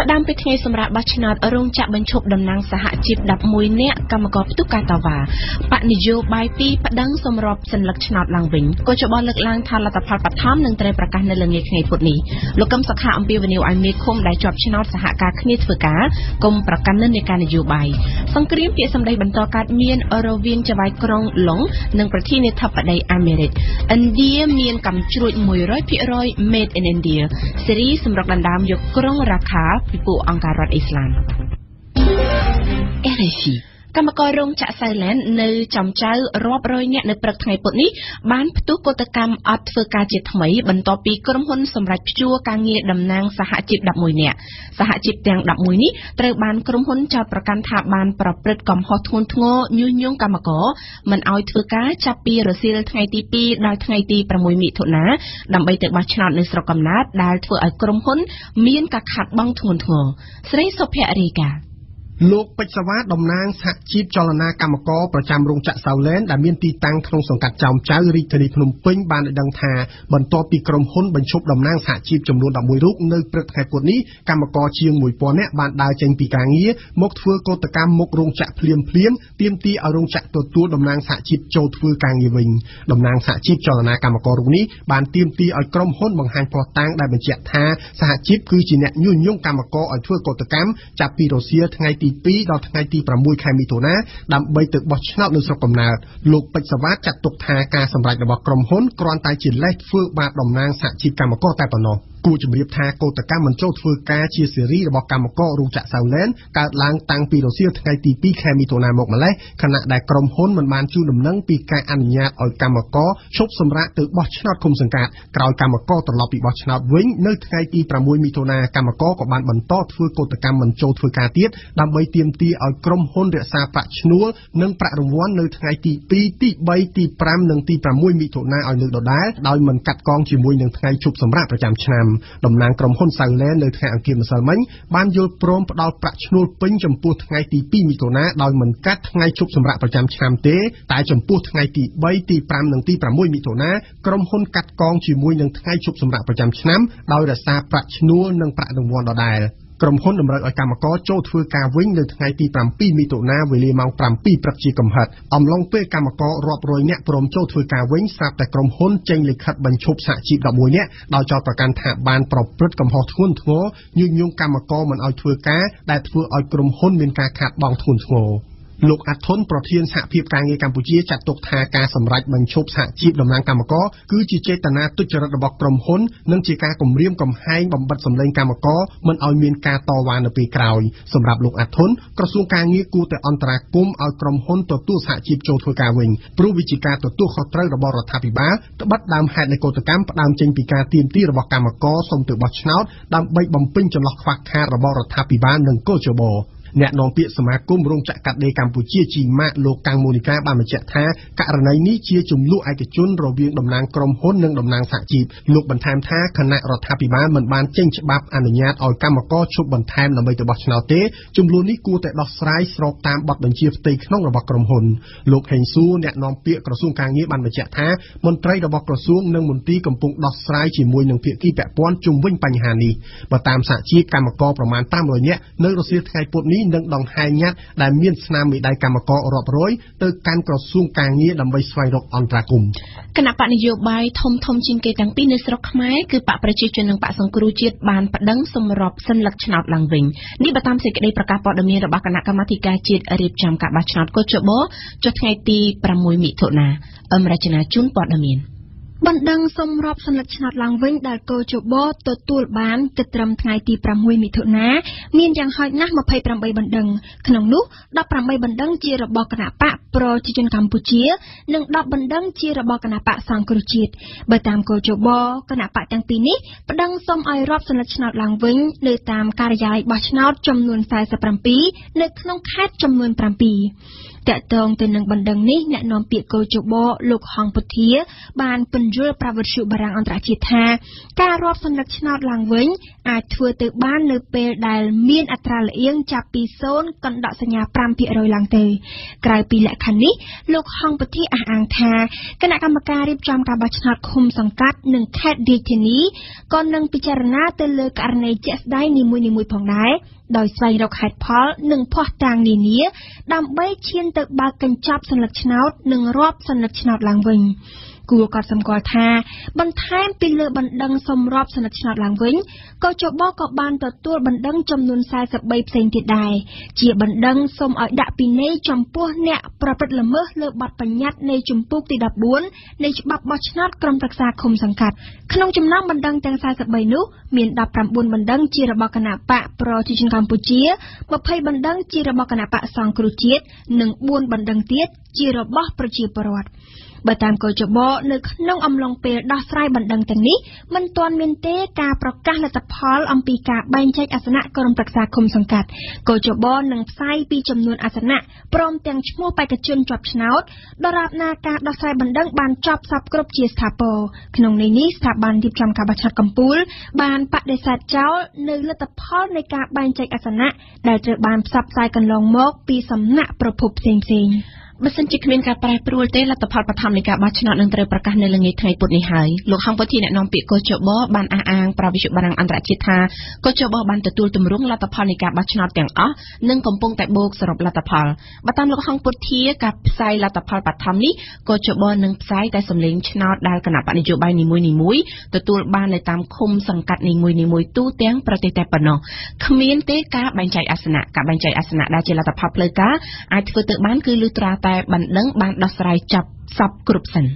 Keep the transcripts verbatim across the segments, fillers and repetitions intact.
ផ្ដាំពីថ្ងៃសម្រាប់បោះឆ្នោតរោងចក្របញ្ឈប់តំណាងសហជីព eleven នាក់កម្មករផ្ទុះការតវ៉ាបកនយោបាយពីរប្តឹងសម្របសัญลักษณ์ឆ្នោតឡើងវិញក៏ច្បងលើកឡើងថាលទ្ធផលបឋមនឹងត្រូវប្រកាសនៅល្ងាចថ្ងៃពុធនេះលោកកឹមសុខាអំពីវិនិយោគឲ្យមេឃុំដែលជាប់ឆ្នោតសហការគ្នាធ្វើការគុំប្រកាន់និន្នាការនយោបាយសង្គ្រាមពាក្យសម្ដីបន្តកើតមានរវាងចៅហ្វាយក្រុងឡុងនិងប្រធានាធិបតីអាមេរិកឥណ្ឌាមានកម្មជ្រួច one hundred percent made in India សេរីសម្រុកដណ្ដើមយកក្រុងរ៉ាខាពីពួកអង្គការរដ្ឋអ៊ីស្លាម R F I កម្មកររោងចក្រសៅឡែននៅចំចៅរាប់រយនាក់នៅព្រឹកថ្ងៃពុធនេះបានផ្ទុះកតកម្មអត់ធ្វើការជាថ្មីបន្ទាប់ពីក្រុមហ៊ុនសម្រាប់ព្យួរការងារតំណាងសហជីពelevenនាក់សហជីពទាំងelevenនេះត្រូវបានក្រុមហ៊ុនចោទប្រកាន់ថាបានប្រព្រឹត្តកំហុសធ្ងន់ធ្ងរញុះញង់កម្មករមិនឲ្យធ្វើការចាប់ពីរសៀលថ្ងៃទីtwoដល់ថ្ងៃទីsixមិថុនាដើម្បីទៅបោះឆ្នោតនៅស្រុកកំណើតដែលធ្វើឲ្យក្រុមហ៊ុនមានការខាតបង់ធ្ងន់ធ្ងរស្រីសុភរីកាលោកពេជ្រសវ៉ាតំណាងសហជីពចលនាកម្មករប្រចាំរោងចក្រសៅឡែនដែលមានទីតាំងក្នុងសង្កាត់ចោមចៅរាជធានីភ្នំពេញបានឲ្យដឹងថាបន្ទាប់ពីក្រុមហ៊ុនបញ្ឈប់តំណាងសហជីពចំនួនelevenរូបនៅព្រឹកថ្ងៃពុធនេះកម្មករជាងone thousandនាក់បានដើរចេញពីការងារមកធ្វើកោតកម្មមុខរោងចក្រភ្លាមភ្លាមទាមទារឲ្យរោងចក្រទទួលតំណាងសហជីពចូលធ្វើការងារវិញតំណាងសហជីពចលនាកម្មកររូបនេះបានទាមទារឲ្យក្រុមហ៊ុនបង្ហាញភស្តុតាងដែលបញ្ជាក់ថាសហជីពគឺជាអ្នកញុះញង់កម្មករឲ្យធ្វើកោតកម្មចាប់ពីរសៀលថ្ងៃទីtwoដល់ថ្ងៃទីsixខែមិថុនាដើម្បីទៅបោះឆ្នោតនៅស្រុកកំណើតលោកពេជ្រសវ៉ាចាត់ទុកថាការសម្រេចរបស់ក្រុមហ៊ុនគ្រាន់តែជាលេសធ្វើបាបតំណាងសហជីពកម្មករតែប៉ុណ្ណោះគួរជម្រាបថាកោតកម្មមិនចូលធ្វើការជាសេរីរបស់កម្មកររោងចក្រសៅឡែនកើតឡើងតាំងពីរសៀលថ្ងៃទីtwoខែមិថុនាមកម្លេះខណៈដែលក្រុមហ៊ុនមិនបានជូនដំណឹងពីការអនុញ្ញាតឲ្យកម្មករឈប់សម្រាកទៅបោះឆ្នោតឃុំសង្កាត់ក្រោយកម្មករត្រឡប់ពីបោះឆ្នោតវិញនៅថ្ងៃទីsixមិថុនាកម្មករក៏បានបន្តធ្វើកោតកម្មមិនចូលធ្វើការទៀតដើម្បីទាមទារឲ្យក្រុមហ៊ុនរក្សាប្រាក់ឈ្នួលនិងប្រាក់រង្វាន់នៅថ្ងៃទីtwoទីthreeទីfiveនិងទីsixមិថុនាឲ្យនៅដដែលដោយមិនកាត់កងជាមួយនឹងថ្ងៃឈប់សម្រាកប្រចាំឆ្នាំតំណាងក្រុមហ៊ុនសៅឡែននៅថ្ងៃអង្គារម្សិលមិញបានយល់ព្រមផ្ដល់ប្រាក់ឈ្នួលពេញចំពោះថ្ងៃទីtwoមិថុនាដោយមិនកាត់ថ្ងៃឈប់សម្រាកប្រចាំឆ្នាំទេតែចំពោះថ្ងៃទីthreeទីfiveនិងទីsixមិថុនាក្រុមហ៊ុនកាត់កងជាមួយនឹងថ្ងៃឈប់សម្រាកប្រចាំឆ្នាំដោយរក្សាប្រាក់ឈ្នួលនិងប្រាក់រង្វាន់ដដែលក្រុមហ៊ុនតម្រូវឲ្យកម្មករចូលធ្វើការវិញនៅថ្ងៃទីsevenមិថុនាវេលាម៉ោងsevenព្រឹកជាកំហិតអំឡុងពេលកម្មកររាប់រយនាក់ព្រមចូលធ្វើការវិញស្រាប់តែក្រុមហ៊ុនចេញលិខិតបញ្ឈប់សហជីពelevenនាក់ដោយចោទប្រកាន់ថាបានប្រព្រឹត្តកំហុសធ្ងន់ធ្ងរញុះញង់កម្មករមិនឲ្យធ្វើការដែលធ្វើឲ្យក្រុមហ៊ុនមានការខាតបង់ធ្ងន់ធ្ងរលោកអាត់ធុនប្រធានសហភាពការងារកម្ពុជាចាត់ទុកថាការសម្រេចបញ្ឈប់សហជីពតំណាងកម្មករគឺជាចេតនាទុច្ចរិតរបស់ក្រុមហ៊ុននិងជាការគំរាមកំហែងបំបិទសម្លេងកម្មករមិនឲ្យមានការតវ៉ានៅពេលក្រោយសម្រាប់លោកអាត់ធុនក្រសួងការងារគួរតែអន្តរាគមន៍ឲ្យក្រុមហ៊ុនទទួលសហជីពចូលធ្វើការវិញព្រោះវាជាការទទួលខុសត្រូវរបស់រដ្ឋាភិបាលត្បិតដើមហេតុនៃកោតកម្មផ្ដើមចេញពីការទាមទាររបស់កម្មករសុំទៅបោះឆ្នោតដើម្បីបំពេញចន្លោះខ្វះខាតរបស់រដ្ឋាភិបាលនិងកោជបអ្នកនាំពាក្យសមាគមរោងចក្រកាត់ដេរកម្ពុជាជីម៉ាកលោកកាំងមូនីកាបានបញ្ជាក់ថាករណីនេះជាជំនួសឯកជនរវាងតំណាងក្រុមហ៊ុននិងតំណាងសហជីពលោកបន្ថែមថាគណៈរដ្ឋាភិបាលមិនបានចេញច្បាប់អនុញ្ញាតឲ្យកម្មករឈប់បន្ថែមដើម្បីទៅបោះឆ្នោតទេចំនួននេះគួរតែដោះស្រាយស្របតាមបទបញ្ជាផ្ទៃក្នុងរបស់ក្រុមហ៊ុនលោកហេងស៊ូអ្នកនាំពាក្យក្រសួងការងារបានបញ្ជាក់ថាមន្ត្រីរបស់ក្រសួងនិងមន្ទីរកំពុងដោះស្រាយជាមួយនឹងភាគីពាក់ព័ន្ធជុំវិញបញ្ហានេះបើតាមសហជីពកម្មករប្រមាណfive hundredនាក់នៅរសៀលថ្ងៃពុធនេះនឹងដង្ហែញ៉ាត់ដែលមានស្នាមមេដៃកម្មកររាប់រយទៅកាន់ក្រសួងការងារដើម្បីស្វែងរកអន្តរាគមន៍គណៈបកនយោបាយធំធំជាងគេទាំងពីរនៅស្រុកខ្មែរគឺបកប្រជាជននិងបកសង្គ្រោះជាតិបានប្តឹងសម្របសញ្ញាឆ្នោតឡើងវិញនេះបើតាមសេចក្តីប្រកាសព័ត៌មានរបស់គណៈកម្មាធិការជាតិរៀបចំការបោះឆ្នោតកោជបចុះថ្ងៃទីsixមិថុនាអមរជនាជូនព័ត៌មានបណ្ដឹងសម្របសញ្ញាឆ្នោតឡើងវិញដែលកោជបទទួលបានគិតត្រឹមថ្ងៃទីsixមិថុនាមានយ៉ាងហោចណាស់twenty-eightបណ្ដឹងក្នុងនោះeighteenបណ្ដឹងជារបស់គណៈបកប្រជាជនកម្ពុជានិងtenបណ្ដឹងជារបស់គណៈបកសង្គ្រោះជាតិបើតាមកោជបគណៈបកទាំងពីរនេះប្តឹងសុំឲ្យរាប់សញ្ញាឆ្នោតឡើងវិញនៅតាមការិយាល័យបោះឆ្នោតចំនួនforty-sevenនៅក្នុងខេត្តចំនួនseven តកតងទៅនឹងបណ្ដឹងនេះអ្នកនាំពាក្យកោជបលោកហងពុធាបានពន្យល់ប្រវត្តិបារាំងអន្តរជាតិថាការរាប់សន្លឹកឆ្នោតឡើងវិញអាចធ្វើទៅបាននៅពេលដែលមានអត្រាល្អៀងចាប់ពីศูนย์កណ្ដកសញ្ញា five percent ឡើងទៅក្រៅពីលក្ខខណ្ឌនេះលោកហងពុធាអះអាងថាគណៈកម្មការរៀបចំការបោះឆ្នោតឃុំសង្កាត់និងខេត្តរាជធានីក៏នឹងពិចារណាទៅលើករណីជាក់ស្ដែងនីមួយៗផងដែរដោយស្វែងរកហេតុផលនិងភស្តុតាងនានាដើម្បីឈានទៅបើកកញ្ចប់សន្លឹកឆ្នោតនិងរាប់សន្លឹកឆ្នោតឡើងវិញគួរកត់សម្គាល់ថាបន្ថែមពីលើបណ្ដឹងសម្រាប់សន្លឹកឆ្នោតឡើងវិញកោជបក៏បានទទួលបណ្ដឹងចំនួនforty-threeផ្សេងទៀតដែរជាបណ្ដឹងសូមឲ្យដាក់ពិន័យចំពោះអ្នកប្រព្រឹត្តល្មើសលើបទបញ្ញត្តិនៃជំពូកទីfourteenនៃច្បាប់បោះឆ្នោតក្រុមប្រឹក្សាឃុំសង្កាត់ក្នុងចំណោមបណ្ដឹងទាំងforty-threeនោះមានnineteenបណ្ដឹងជារបស់គណៈបកប្រជាជនកម្ពុជាtwentyបណ្ដឹងជារបស់គណៈបកសង្គ្រោះជាតិនិងfourបណ្ដឹងទៀតជារបស់ប្រជាពលរដ្ឋបើតាមកោជបនៅក្នុងអំឡុងពេលដោះស្រាយបណ្ដឹងទាំងនេះមិនទាន់មានទេការប្រកាសលទ្ធផលអំពីការបែងចែកអាសនៈក្រុមប្រឹក្សាឃុំសង្កាត់កោជបនឹងផ្សាយពីចំនួនអាសនៈព្រមទាំងឈ្មោះបេក្ខជនជាប់ឆ្នោតដរាបណាការដោះស្រាយបណ្ដឹងបានចប់សពគ្រប់ជាស្ថាពរក្នុងន័យនេះស្ថាប័នរៀបចំការបោះឆ្នោតកំពូលបានបដិសេធចោលនៅលទ្ធផលនៃការបែងចែកអាសនៈដែលត្រូវបានផ្សព្វផ្សាយកន្លងមកពីសំណាក់ប្រភពផ្សេងៗបើសិនជាគ្មានការប្រែប្រួលទេលទ្ធផលបឋមនៃការបោះឆ្នោតនឹងត្រូវប្រកាសនៅល្ងាចថ្ងៃពុធនេះហើយលោកហងពុធាអ្នកនាំពាក្យកោជបបានអះអាងប្រវិជ្ជាបារាំងអន្តរជាតិថាកោជបបានទទួលទម្រង់លទ្ធផលនៃការបោះឆ្នោតទាំងអស់និងកំពុងតែបូកសរុបលទ្ធផលបើតាមលោកហងពុធាការផ្សាយលទ្ធផលបឋមនេះកោជបនឹងផ្សាយតែសម្លេងឆ្នោតដែលគណៈបកនយោបាយនីមួយៗទទួលបាននៅតាមឃុំសង្កាត់នីមួយៗទូទាំងប្រទេសតែប៉ុណ្ណោះគ្មានទេការបែងចែកអាសនៈការបែងចែកអាសនៈដែលជាលទ្ធផលផ្លូវការអាចធ្វើទៅបានគឺលុះត្រាតែបណ្ដឹងបានដោះស្រាយចាប់សពគ្រប់សិន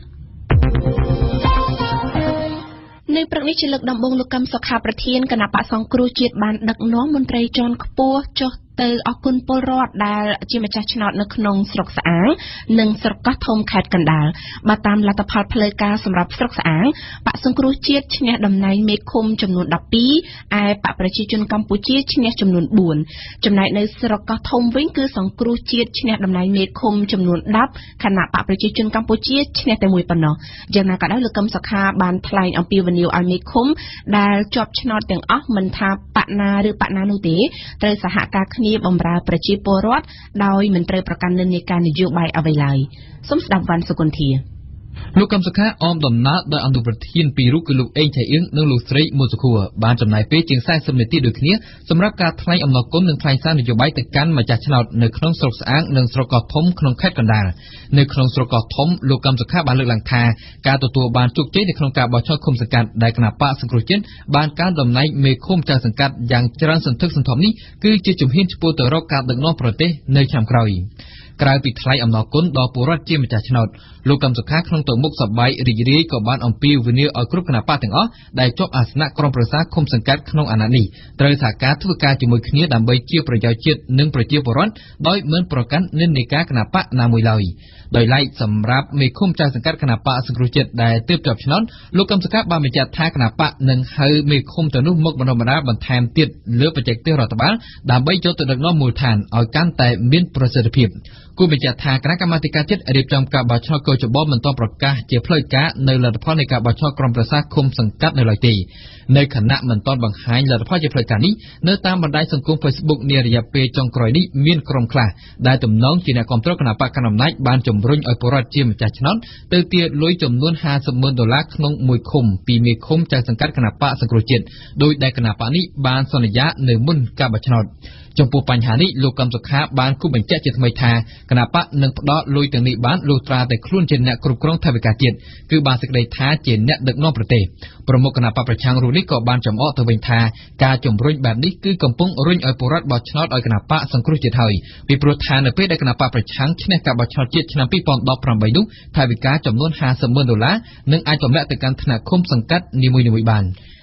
នៅព្រឹកនេះជាលើកដំបូងលោកកឹមសុខាប្រធានគណៈបកសង្គ្រោះជាតិបានដឹកនាំមន្ត្រីជាន់ខ្ពស់ចុះទៅអគុណពលរដ្ឋដែលជាម្ចាស់ឆ្នោតនៅក្នុងស្រុកស្អាងនិងស្រុកកោះធំខេត្តកណ្ដាលបើតាមលទ្ធផលផ្លូវការសម្រាប់ស្រុកស្អាងបកសង្គ្រោះជាតិឈ្នះតំណែងមេឃុំចំនួនtwelveឯបកប្រជាជនកម្ពុជាឈ្នះចំនួនfourចំណែកនៅស្រុកកោះធំវិញគឺសង្គ្រោះជាតិឈ្នះតំណែងមេឃុំចំនួនtenខណៈបកប្រជាជនកម្ពុជាឈ្នះតែមួយប៉ុណ្ណោះយ៉ាងណាក៏ដោយលោកកឹមសុខាបានថ្លែងអំពាវនាវឲ្យមេឃុំដែលជាប់ឆ្នោតទាំងអស់មិនថាបកណាឬបកណានោះទេត្រូវសហការគ្នាបម្រើប្រជាពលរដ្ឋដោយមិនត្រូវប្រកាន់និន្នាការនយោបាយអ្វីឡើយសូមស្ដាប់វ៉ាន់សុគន្ធាលោកកឹមសុខាអមដំណើរដោយអនុប្រធានពីររូបគឺលោកអេងឆៃអៀងនិងលោកស្រីមុនសុខួរបានចំណាយពេលជាងfortyនាទីដូចគ្នាសម្រាប់ការថ្លែងអំណរគុណនិងថ្លែងសារនយោបាយទៅកាន់ម្ចាស់ឆ្នោតនៅក្នុងស្រុកស្អាងនិងស្រុកកោះធំក្នុងខេត្តកណ្ដាលនៅក្នុងស្រុកកោះធំលោកកឹមសុខាបានលើកឡើងថាការទទួលបានជោគជ័យនៅក្នុងការបោះឆ្នោតឃុំសង្កាត់ដែលគណៈបកសង្គ្រោះជាតិបានកាន់តំណែងមេឃុំចៅសង្កាត់យ៉ាងច្រើនសន្ធឹកសន្ធាប់នេះគឺជាជំហានឆ្ពោះទៅរកការដឹកនាំប្រទេសនៅឆ្នាំក្រោយក្រៅពីថ្លែងអំណរគុណដល់ពលរដ្ឋជាម្ចាស់ឆ្នោតលោកកឹមសុខាក្នុងទៅមុខសប្បាយរីករាយក៏បានអំពាវនាវឲ្យគ្រប់គណៈបកទាំងអស់ដែលជាប់អាសនៈក្រុមប្រឹក្សាឃុំសង្កាត់ក្នុងអាណត្តិនេះត្រូវសហការធ្វើការជាមួយគ្នាដើម្បីជាប្រយោជន៍ជាតិនិងប្រជាពលរដ្ឋដោយមិនប្រកាន់និន្នាការគណៈបកណាមួយឡើយដោយឡែកសម្រាប់មេឃុំចៅសង្កាត់គណៈបកសង្គ្រោះជាតិដែលទើបជាប់ឆ្នោតលោកកឹមសុខាបានបញ្ជាក់ថាគណៈបកនឹងហៅមេឃុំទៅនោះមកបណ្ដុះបណ្ដាលបន្ថែមទៀតលើបច្ចេកទេសរដ្ឋបាលដើម្បីយកទៅដឹកនាំមូលដ្ឋានឲ្យកាន់តែមានប្រសិទ្ធភាពគូបញ្ជាក់ថាគណៈកម្មាធិការជាតិរៀបចំការបោះឆ្នោតកោជបមិនទាន់ប្រកាសជាផ្លូវការនៅលទ្ធផលនៃការបោះឆ្នោតក្រុមប្រឹក្សាឃុំសង្កាត់នៅឡើយទេនៅខណៈមិនទាន់បង្ហាញលទ្ធផលជាផ្លូវការនេះនៅតាមបណ្ដាញសង្គម Facebook នារយៈពេលចុងក្រោយនេះមានក្រុមខ្លះដែលទំនងជាអ្នកគាំទ្រគណៈបកកណ្ដាលអំណាចបានជំរុញឲ្យពលរដ្ឋជាម្ចាស់ឆ្នោតទៅទារលុយចំនួនfifty thousandដុល្លារក្នុងមួយឃុំពីមេឃុំចៅសង្កាត់គណៈបកសង្គ្រោះជាតិដោយដែលគណៈបកនេះបានសន្យានៅមុនការបោះឆ្នោតចំពោះបញ្ហានេះលោកកឹមសុខាបានគូបញ្ជាក់ជាថ្មីថាគណៈបកនឹងផ្ដល់លុយទាំងនេះបានលុះត្រាតែខ្លួនជាអ្នកគ្រប់គ្រងថវិកាជាតិគឺបានសេចក្តីថាជាអ្នកដឹកនាំប្រទេសប្រមុខគណៈបកប្រឆាំងរូបនេះក៏បានចំអកទៅវិញថាការជំរុញបែបនេះគឺកំពុងរុញឲ្យពលរដ្ឋបោះឆ្នោតឲ្យគណៈបកសង្គ្រោះជាតិហើយពីព្រោះថានៅពេលដែលគណៈបកប្រឆាំងឈ្នះការបោះឆ្នោតជាតិឆ្នាំtwenty eighteenនោះថវិកាចំនួនfifty thousandដុល្លារនឹងអាចទម្លាក់ទៅកាន់ថ្នាក់ឃុំសង្កាត់នីមួយៗបាន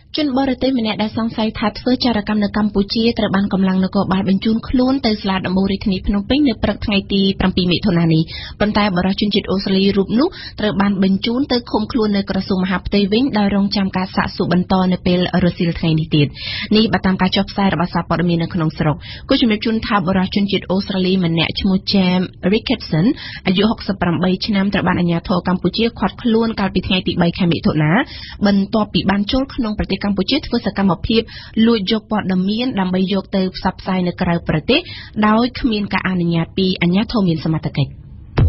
ជនបរទេសម្នាក់ដែលសង្ស័យថាធ្វើចារកម្មនៅកម្ពុជាត្រូវបានកម្លាំងនគរបាលបញ្ជូនខ្លួនទៅសាលាដំបូងរាជធានីភ្នំពេញនៅព្រឹកថ្ងៃទីប្រាំពីរមិថុនានេះប៉ុន្តែបរិសុជនជាតិអូស្ត្រាលីរូបនោះត្រូវបានបញ្ជូនទៅឃុំខ្លួននៅក្រសួងមហាផ្ទៃវិញដោយរងចាំការសាកសួរបន្តនៅពេលរសៀលថ្ងៃនេះទៀតនេះបើតាមការចុះផ្សាយរបស់សារព័ត៌មាននៅក្នុងស្រុកគូជំរាបជូនថាបរិសុជនជាតិអូស្ត្រាលីម្នាក់ឈ្មោះ Jam Ricketson អាយុហុកសិបប្រាំបីឆ្នាំត្រូវបានអាជ្ញាធរកម្ពុជាឃាត់ខ្លួនកាលពីថ្ងៃទីបីខែមិថុនាបន្ទាប់ពីបានចូលក្នុងប្រទេសកម្ពុជាធ្វើសកម្មភាពលួចយកព័ត៌មានដើម្បីយកទៅផ្សព្វផ្សាយនៅក្រៅប្រទេសដោយគ្មានការអនុញ្ញាតពីអាជ្ញាធរមានសមត្ថកិច្ច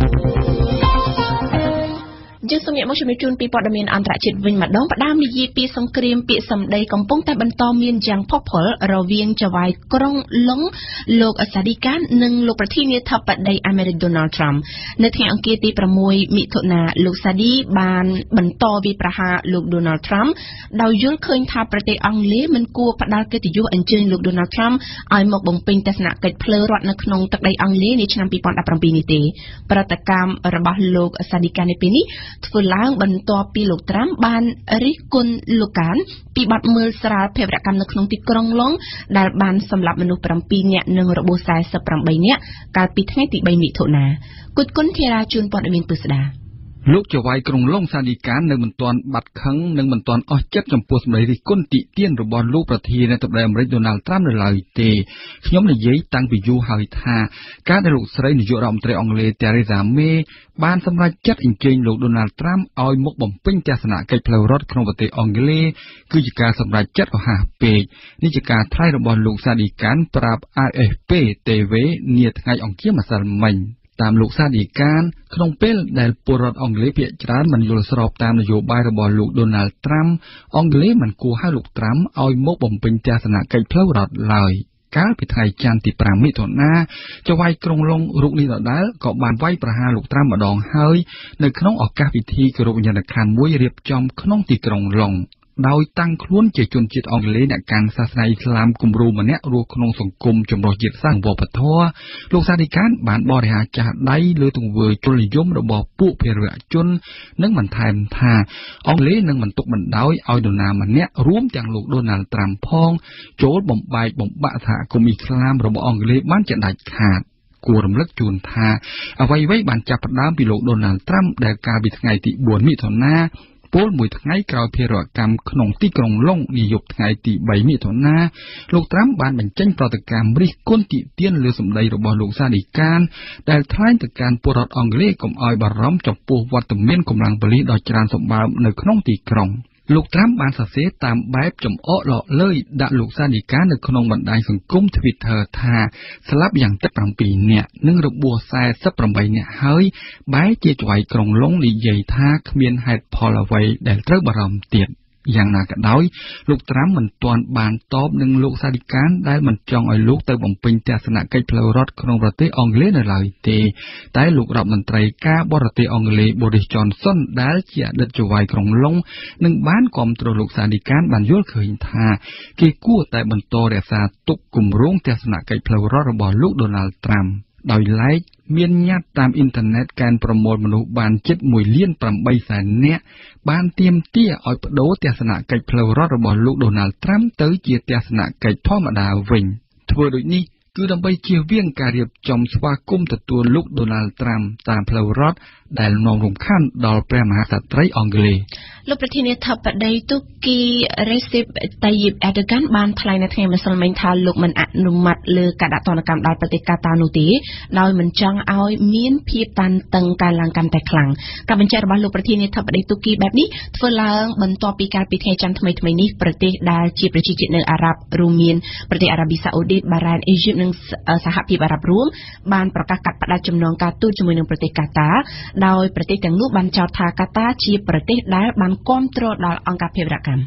យើងសូមយកមកជំរាបជូនពីព័ត៌មានអន្តរជាតិវិញម្ដងផ្ដើមនិយាយពីសង្គ្រាមពាក្យសម្ដីកំពុងតែបន្តមានយ៉ាងផុសផុលរវាងចៅហ្វាយក្រុងឡុងលោកសាឌីកាននិងលោកប្រធានាធិបតីអាមេរិក Donald Trump នៅថ្ងៃអង្គារទីប្រាំមួយមិថុនាលោកសាឌីបានបន្តវាយប្រហារលោក Donald Trump ដោយយល់ឃើញថាប្រទេសអង់គ្លេសមិនគួរផ្ដល់កិត្តិយសអញ្ជើញលោក Donald Trump ឲ្យមកបំពេញទស្សនកិច្ចផ្លូវរដ្ឋនៅក្នុងទឹកដីអង់គ្លេសនាឆ្នាំពីរពាន់ដប់ប្រាំពីរនេះទេប្រតិកម្មរបស់លោកសាឌីកាននៅពេលនេះធ្វើឡើងបន្ទាប់ពីលោកត្រាំបានរិះគន់លោកកានពីបទមើលស្រាលភេរវកម្មនៅក្នុងទីក្រុងឡុងដែលបានសម្លាប់មនុស្សប្រាំពីរនាក់និងរបួសសែសិបប្រាំបីនាក់កាលពីថ្ងៃទីបីមិថុនាគុតគុនធារាជួនព័ត៌មានពិស្ដាលោកចៅហ្វាយក្រុងឡុងសាឌីកាននៅមិនទាន់បាត់ខឹងនិងមិនទាន់អស់ចិត្តចំពោះសម្ដីរិះគន់ទាក់ទាញរបស់លោកប្រធានាធិបតីអាមេរិក Donald Trump នៅឡើយទេខ្ញុំនិយាយតាំងពីយូរហើយថាការដែលលោកស្រីនាយករដ្ឋមន្ត្រីអង់គ្លេស Theresa May បានសម្រេចចិត្តអញ្ជើញលោក Donald Trump ឲ្យមកបំពេញទស្សនកិច្ចផ្លូវរដ្ឋក្នុងប្រទេសអង់គ្លេសគឺជាការសម្រេចចិត្តរហ័សពេកនេះជាការថ្លែងរបស់លោកសាឌីកានប្រាប់ R F P ទេវេនាថ្ងៃអង្គារម្សិលមិញតាមលោកសាឌីកានក្នុងពេលដែលពលរដ្ឋអង់គ្លេសភាគច្រើនមិនយល់ស្របតាមនយោបាយរបស់លោក Donald Trump អង់គ្លេសមិនគួរហៅលោក Trump ឲ្យមកបំពេញទស្សនកិច្ចផ្លូវរដ្ឋឡើយកាលពីថ្ងៃច័ន្ទទីប្រាំមិថុនាចៅហ្វាយក្រុងឡុងរូបនេះដដែលក៏បានវាយប្រហារលោក Trump ម្ដងហើយនៅក្នុងឱកាសពិធីគោរពវិញ្ញាណក្ខន្ធមួយរៀបចំក្នុងទីក្រុងឡុងដោយតាំងខ្លួនជាជនជាតិអង់គ្លេសអ្នកកាន់សាសនាអ៊ីស្លាមគំរូម្នាក់រស់ក្នុងសង្គមចម្រុះជាតិសាសន៍វប្បធម៌លោកសាឌីកានបានបរិហារចាស់ដៃលើទង្វើជលនិយមរបស់ពួកភេរវជននិងបន្ថែមថាអង់គ្លេសនឹងមិនទុកបណ្ដោយឲ្យនរណាម្នាក់រួមទាំងលោក Donald Trump ផងចូលបំបែកបំបាក់សហគមន៍អ៊ីស្លាមរបស់អង់គ្លេសបានជាដាច់ខាតគួររំលឹកជូនថាអ្វីៗបានចាប់ផ្ដើមពីលោក Donald Trump ដែលកាលពីថ្ងៃទីបួនមិថុនាពលមួយថ្ងៃក្រោយភារវកម្មក្នុងទីក្រុងឡុងនាយប់ថ្ងៃទីបីមិថុនាលោកត្រាំបានបញ្ចេញប្រតិកម្មរិះគន់ទាក់ទាញលើសម្ដីរបស់លោកសាឌីកានដែលថ្លែងទៅកាន់ពលរដ្ឋអង់គ្លេសកុំឲ្យបារម្ភចំពោះវត្តមានកម្លាំងប៉ូលីសដ៏ច្រើនសម្បើមនៅក្នុងទីក្រុងលោកត្រាំបានសរសេរតាមបែបចំអកឡកលើយដាក់លោកសាឌីកានៅក្នុងបណ្ដាញសង្គម Twitter ថាស្លាប់យ៉ាងតិចប្រាំពីរនាក់និងរបួសសែសិបប្រាំបីនាក់ហើយបែរជាចៅហ្វាយក្រុងឡុងនិយាយថាគ្មានហេតុផលអ្វីដែលត្រូវបារម្ភទៀតយ៉ាងណាក៏ដោយលោកត្រាំមិនទាន់បានតបនឹងលោកសាឌីកានដែលមិនចង់ឲ្យលោកទៅបំពេញទស្សនកិច្ចផ្លូវរដ្ឋក្នុងប្រទេសអង់គ្លេសនៅឡើយទេតែលោករដ្ឋមន្ត្រីការបរទេសអង់គ្លេស Boris Johnson ដែលជាអតីតចៅហ្វាយក្រុងឡុងនឹងបានគាំទ្រលោកសាឌីកានបានយល់ឃើញថាគេគួរតែបន្តរក្សាទុកគម្រោងទស្សនកិច្ចផ្លូវរដ្ឋរបស់លោក Donald Trump ដោយឡែកមានញត្តិតាមអ៊ីនធឺណិតកែនប្រមូលមនុស្សបានជិតមួយលានប្រាំបីសែននាក់បានទាមទារឲ្យបដូរទស្សនកិច្ចផ្លូវរដ្ឋរបស់លោក Donald Trump ទៅជាទស្សនកិច្ចធម្មតាវិញធ្វើដូចនេះគឺដើម្បីជៀសវាងការរៀបចំស្វាគមន៍ទទួលលោក Donald Trump តាមផ្លូវរដ្ឋដែលនាំរំខានដល់ព្រះមហាក្សត្រីអង់គ្លេសលោកប្រធានាធិបតីទូគី Recep Tayyip Erdogan បានថ្លែងនៅថ្ងៃម្សិលមិញថាលោកមិនអនុម័តលើការដាក់ទណ្ឌកម្មដល់ប្រទេសកាតានោះទេដោយមិនចង់ឲ្យមានភាពតានតឹងការឡើងកាន់តែខ្លាំងការបញ្ជាក់របស់លោកប្រធានាធិបតីទូគីបែបនេះធ្វើឡើងបន្ទាប់ពីកាលពីថ្ងៃច័ន្ទថ្មីៗនេះប្រទេសដែលជាប្រជាជាតិនៅអារ៉ាប់រួមមានប្រទេសអារ៉ាប៊ីសាអូឌីតបារ៉ែនអ៊ីជីបនិងសហភាពអារ៉ាប់រួមបានប្រកាសកាត់ផ្តាច់ចំណងការទូតជាមួយនឹងប្រទេសកាតាដោយប្រទេសទាំងនោះបានចោទថាកាតាជាប្រទេសដែលបានគាំទ្រដល់អង្គការភេរវកម្ម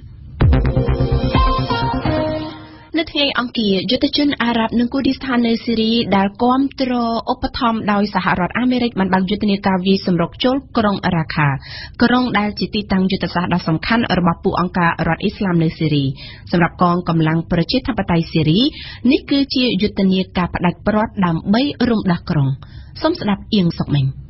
នៅថ្ងៃអង្គារយុទ្ធជនអារ៉ាប់និងគូឌីស្ថាននៅស៊ីរីដែលគាំទ្រឧបត្ថម្ភដោយសហរដ្ឋអាមេរិកបានបើកយុទ្ធនាការវាយសម្រុកចូលក្រុងរ៉ាខាក្រុងដែលជាទីតាំងយុទ្ធសាស្ត្រដ៏សំខាន់របស់ពួកអង្គការរដ្ឋអ៊ីស្លាមនៅស៊ីរីសម្រាប់កងកម្លាំងប្រជាធិបតេយ្យស៊ីរីនេះគឺជាយុទ្ធនាការផ្ដាច់ព្រាត់ដើម្បីរំដោះក្រុងសូមស្ដាប់អៀងសុកមិញ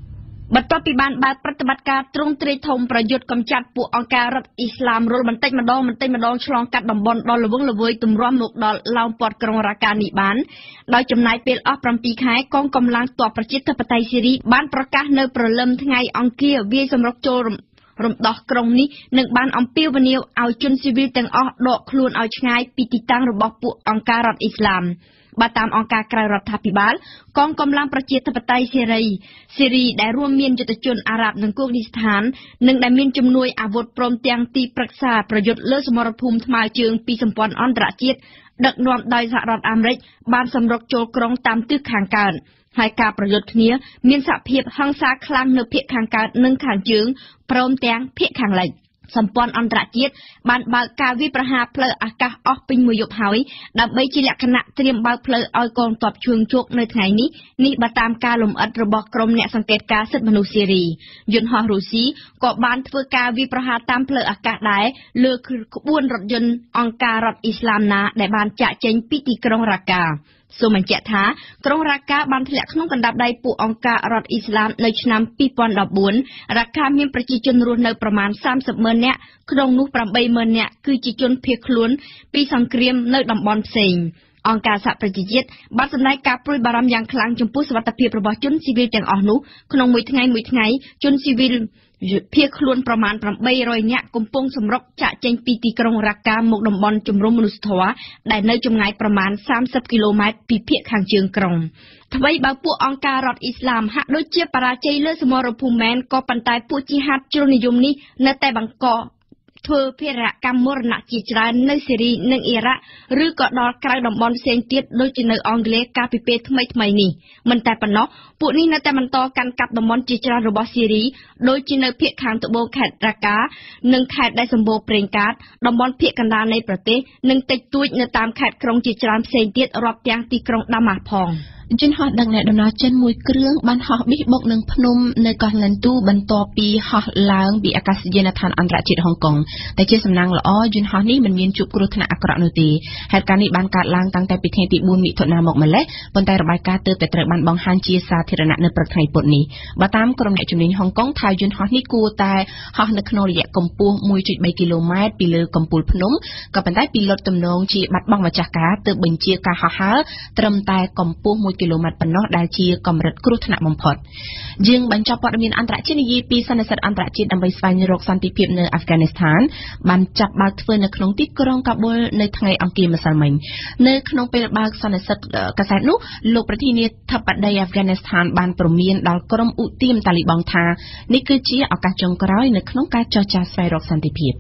បន្ទាប់ពីបានបើកប្រតិបត្តិការទ្រង់ទ្រាយធំប្រយុទ្ធកម្ចាត់ពួកអង្គការរដ្ឋអ៊ីស្លាមរុលបន្តិចម្ដងបន្តិចម្ដងឆ្លងកាត់តំបន់ដ៏ល្វឹងល្វើយទម្រាំមកដល់ឡោមព័ទ្ធក្រុងរ៉ាកានេះបានដោយចំណាយពេលអស់ប្រាំពីរខែកងកម្លាំងទ័ពប្រជាធិបតេយ្យស៊េរីបានប្រកាសនៅព្រលឹមថ្ងៃអង្គារវាយសម្រុកចូលរំដោះក្រុងនេះនឹងបានអំពាវនាវឲ្យជនស៊ីវិលទាំងអស់ដកខ្លួនឲ្យឆ្ងាយពីទីតាំងរបស់ពួកអង្គការរដ្ឋអ៊ីស្លាមបើតាមអង្គការក្រៅរដ្ឋាភិបាលកងកម្លាំងប្រជាធិបតេយ្យសេរីស៊េរីដែលរួមមានយុទ្ធជនអារ៉ាប់និងគូនីស្ថាននិងដែលមានជំនួយអាវុធព្រមទាំងទីប្រឹក្សាប្រយុទ្ធលើសមរភូមិថ្មើរជើងពីសម្ព័ន្ធអន្តរជាតិដឹកនាំដោយសហរដ្ឋអាមេរិកបានសម្រុកចូលក្រុងតាមទិសខាងកើតហើយការប្រយុទ្ធគ្នាមានសភាពហិង្សាខ្លាំងនៅភាគខាងកើតនិងខាងជើងព្រមទាំងភាគខាងលិចសម្ព័ន្ធអន្តរជាតិបានបើកការវាយប្រហារផ្លូវអាកាសអស់ពេញមួយយប់ហើយដើម្បីជាលក្ខណៈត្រៀមបើកផ្លូវឲ្យកងទ័ពជើងជោគនៅថ្ងៃនេះនេះបើតាមការលំអិតរបស់ក្រុមអ្នកសង្កេតការសិទ្ធិមនុស្សស៊េរីយន្តហោះរុស្ស៊ីក៏បានធ្វើការវាយប្រហារតាមផ្លូវអាកាសដែរលើក្បួនរថយន្តអង្គការរដ្ឋអ៊ីស្លាមណាដែលបានចាក់ចេញពីទីក្រុងរ៉ាកាសូមបញ្ជាក់ថាក្រុងរ៉ាកាបានធ្លាក់ក្នុងកណ្ដាប់ដៃពួកអង្គការរដ្ឋអ៊ីស្លាមនៅឆ្នាំពីរពាន់ដប់បួនរ៉ាកាមានប្រជាជនរស់នៅប្រមាណសាមសិបម៉ឺននាក់ក្នុងនោះប្រាំបីម៉ឺននាក់គឺជាជនភៀសខ្លួនពីសង្គ្រាមនៅតំបន់ផ្សេងអង្គការសហប្រជាជាតិបានសម្ដែងការព្រួយបារម្ភយ៉ាងខ្លាំងចំពោះសុវត្ថិភាពរបស់ជនស៊ីវិលទាំងអស់នោះក្នុងមួយថ្ងៃមួយថ្ងៃជនស៊ីវិលភៀសខ្លួនប្រមាណប្រាំបីរយនាក់កំពុងសម្រុកចាក់ចេញពីទីក្រុងរ៉ាកាមកតំបន់ជំរំមនុស្សធម៌ដែលនៅចម្ងាយប្រមាណសាមសិបគីឡូម៉ែត្រពីភាគខាងជើងក្រុងថ្មីបើពួកអង្គការរដ្ឋអ៊ីស្លាមហាក់ដូចជាបរាជ័យលើសមរភូមិមែនក៏ប៉ុន្តែពួកជីហាតជ្រុលនិយមនេះនៅតែបង្កធ្វើភារកម្មមរណៈជាច្រើននៅស៊េរីនិងអ៊ីរ៉ាក់ឬក៏ដល់ក្រៅតំបន់ផ្សេងទៀតដូចជានៅអង់គ្លេសកាលពីពេលថ្មីថ្មីនេះមិនតែប៉ុណ្ណោះពួកនេះនៅតែបន្តកាន់កាប់តំបន់ជាច្រើនរបស់ស៊េរីដូចជានៅភាគខាងត្បូងខេត្តរ៉ាកានិងខេត្តដែលសម្បូរប្រេងកាតតំបន់ភាគកណ្ដាលនៃប្រទេសនិងតិចតួចនៅតាមខេត្តក្រុងជាច្រើនផ្សេងទៀតរាប់ទាំងទីក្រុងដាម៉ាស់ផងយន្តហោះដឹកអ្នកដំណើរចិនមួយគ្រឿងបានហោះបិះបុកនឹងភ្នំនៅកោះឡានទូបន្ទាប់ពីហោះឡើងពីអាកាសយានដ្ឋានអន្តរជាតិហុងកុងតែជាសំណាងល្អយន្តហោះនេះមិនមានជួបគ្រោះថ្នាក់អាក្រក់នោះទេហេតុការណ៍នេះបានកើតឡើងតាំងតែពីថ្ងៃទីបួនមិថុនាមកម្លេះប៉ុន្តែរបាយការណ៍ទើបតែត្រូវបានបង្ហាញជាសាធារណៈនៅព្រឹកថ្ងៃពុធនេះបើតាមក្រុមអ្នកជំនាញហុងកុងថាយន្តហោះនេះគួរតែហោះនៅក្នុងរយៈកម្ពស់ មួយจุดបី គីឡូម៉ែត្រពីលើកំពូលភ្នំក៏ប៉ុន្តែពីលុតទំនងជាបាត់បង់ម្ចាស់ការទើបបញ្ជាការហោះហើរត្រឹមតែកម្ពស់មួយគីឡូម៉ែត្រប៉ុណ្ណោះដែលជាកម្រិតគ្រោះថ្នាក់បំផុតយើងបញ្ចប់ព័ត៌មានអន្តរជាតិនិយាយពីសន្និសីទអន្តរជាតិដើម្បីស្វែងរកសន្តិភាពនៅអាហ្វហ្គានីស្ថានបានចាប់បើកធ្វើនៅក្នុងទីក្រុងកាប៊ុលនៅថ្ងៃអង្គារម្សិលមិញនៅក្នុងពេលបើកសន្និសីទកាសែតនោះលោកប្រធានាធិបតីអាហ្វហ្គានីស្ថានបានព្រមានដល់ក្រុមឧទាមតាលីបង់ថានេះគឺជាឱកាសចុងក្រោយនៅក្នុងការចរចាស្វែងរកសន្តិភាព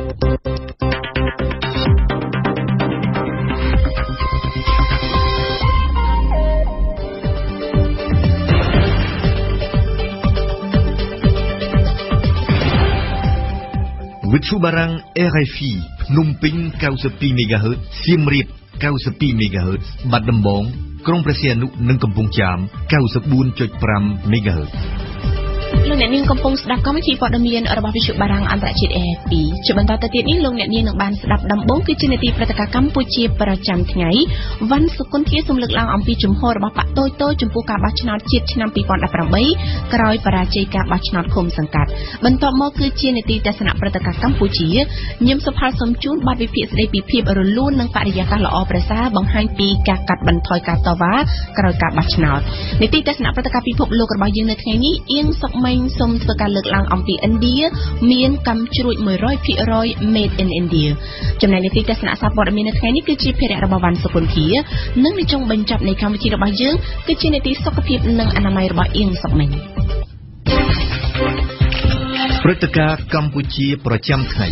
វិទ្យុបារាំង R F I ភ្នំពេញ 九十二 មេហ្គាហឺត សៀមរាប 九十二 មេហ្គាហឺត បាត់ដំបង ក្រុងព្រះសីហនុ និងកំពង់ចាម 九十四 จุด ห้า មេហ្គាហឺតលោកអ្នកនាងកំពុងស្ដាប់កម្មវិធីព័ត៌មានរបស់វិទ្យុបារាំងអន្តរជាតិ A F P ជាបន្តទៅទៀតនេះលោកអ្នកនាងនឹងបានស្ដាប់ដំបូងគឺជានាទីព្រឹត្តិការណ៍កម្ពុជាប្រចាំថ្ងៃវ៉ាន់សុគន្ធាសំលើកឡើងអំពីជំហររបស់បកតូចតូចចំពោះការបោះឆ្នោតជាតិឆ្នាំពីរពាន់ដប់ប្រាំបីក្រោយបរាជ័យការបោះឆ្នោតឃុំសង្កាត់បន្ទាប់មកគឺជានាទីទស្សនៈព្រឹត្តិការណ៍កម្ពុជាញឹមសុផលសំជូនបទវិភាគស្ដីពីភាពរលូននិងបរិយាកាសល្អប្រសើរបង្ហាញពីការកាត់បន្ថយការតវ៉ាក្រោយការបោះឆ្នោតនាទីទស្សនៈព្រឹត្តិការណ៍ពិភពលោករបស់យើងនៅថ្ងៃនេះអៀងសុកមេងសូមធ្វើការលើកឡើងអំពីឥណ្ឌាមានកម្មជ្រួច មួយរយភាគរយ Made in India ចំណែកនាទីទស្សនៈសារព័ត៌មាននៅថ្ងៃនេះគឺជាភារៈរបស់វ៉ាន់សុគន្ធានិងនៅចុងបញ្ចប់នៃកម្មវិធីរបស់យើងគឺជានាទីសុខភាពនិងអនាម័យរបស់អៀងសុកមេងព្រឹត្តិការណ៍កម្ពុជាប្រចាំថ្ងៃ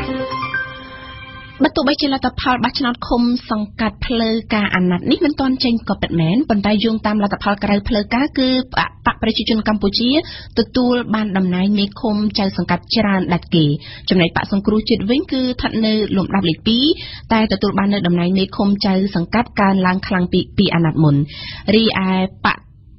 បើទោះបីជាលទ្ធផលបោះឆ្នោតឃុំសង្កាត់ផ្លូវការអាណត្តិនេះមិនទាន់ចេញក៏ពិតមែនប៉ុន្តែយោងតាមលទ្ធផលក្រៅផ្លូវការគឺបកប្រជាជនកម្ពុជាទទួលបានតំណែងមេឃុំចៅសង្កាត់ច្រើនដាច់គេចំណែកបកសង្គ្រោះជាតិវិញគឺស្ថិតនៅលំដាប់លេខពីរតែទទួលបាននៅតំណែងមេឃុំចៅសង្កាត់កើនឡើងខ្លាំងពីពីអាណត្តិមុនរីឯបក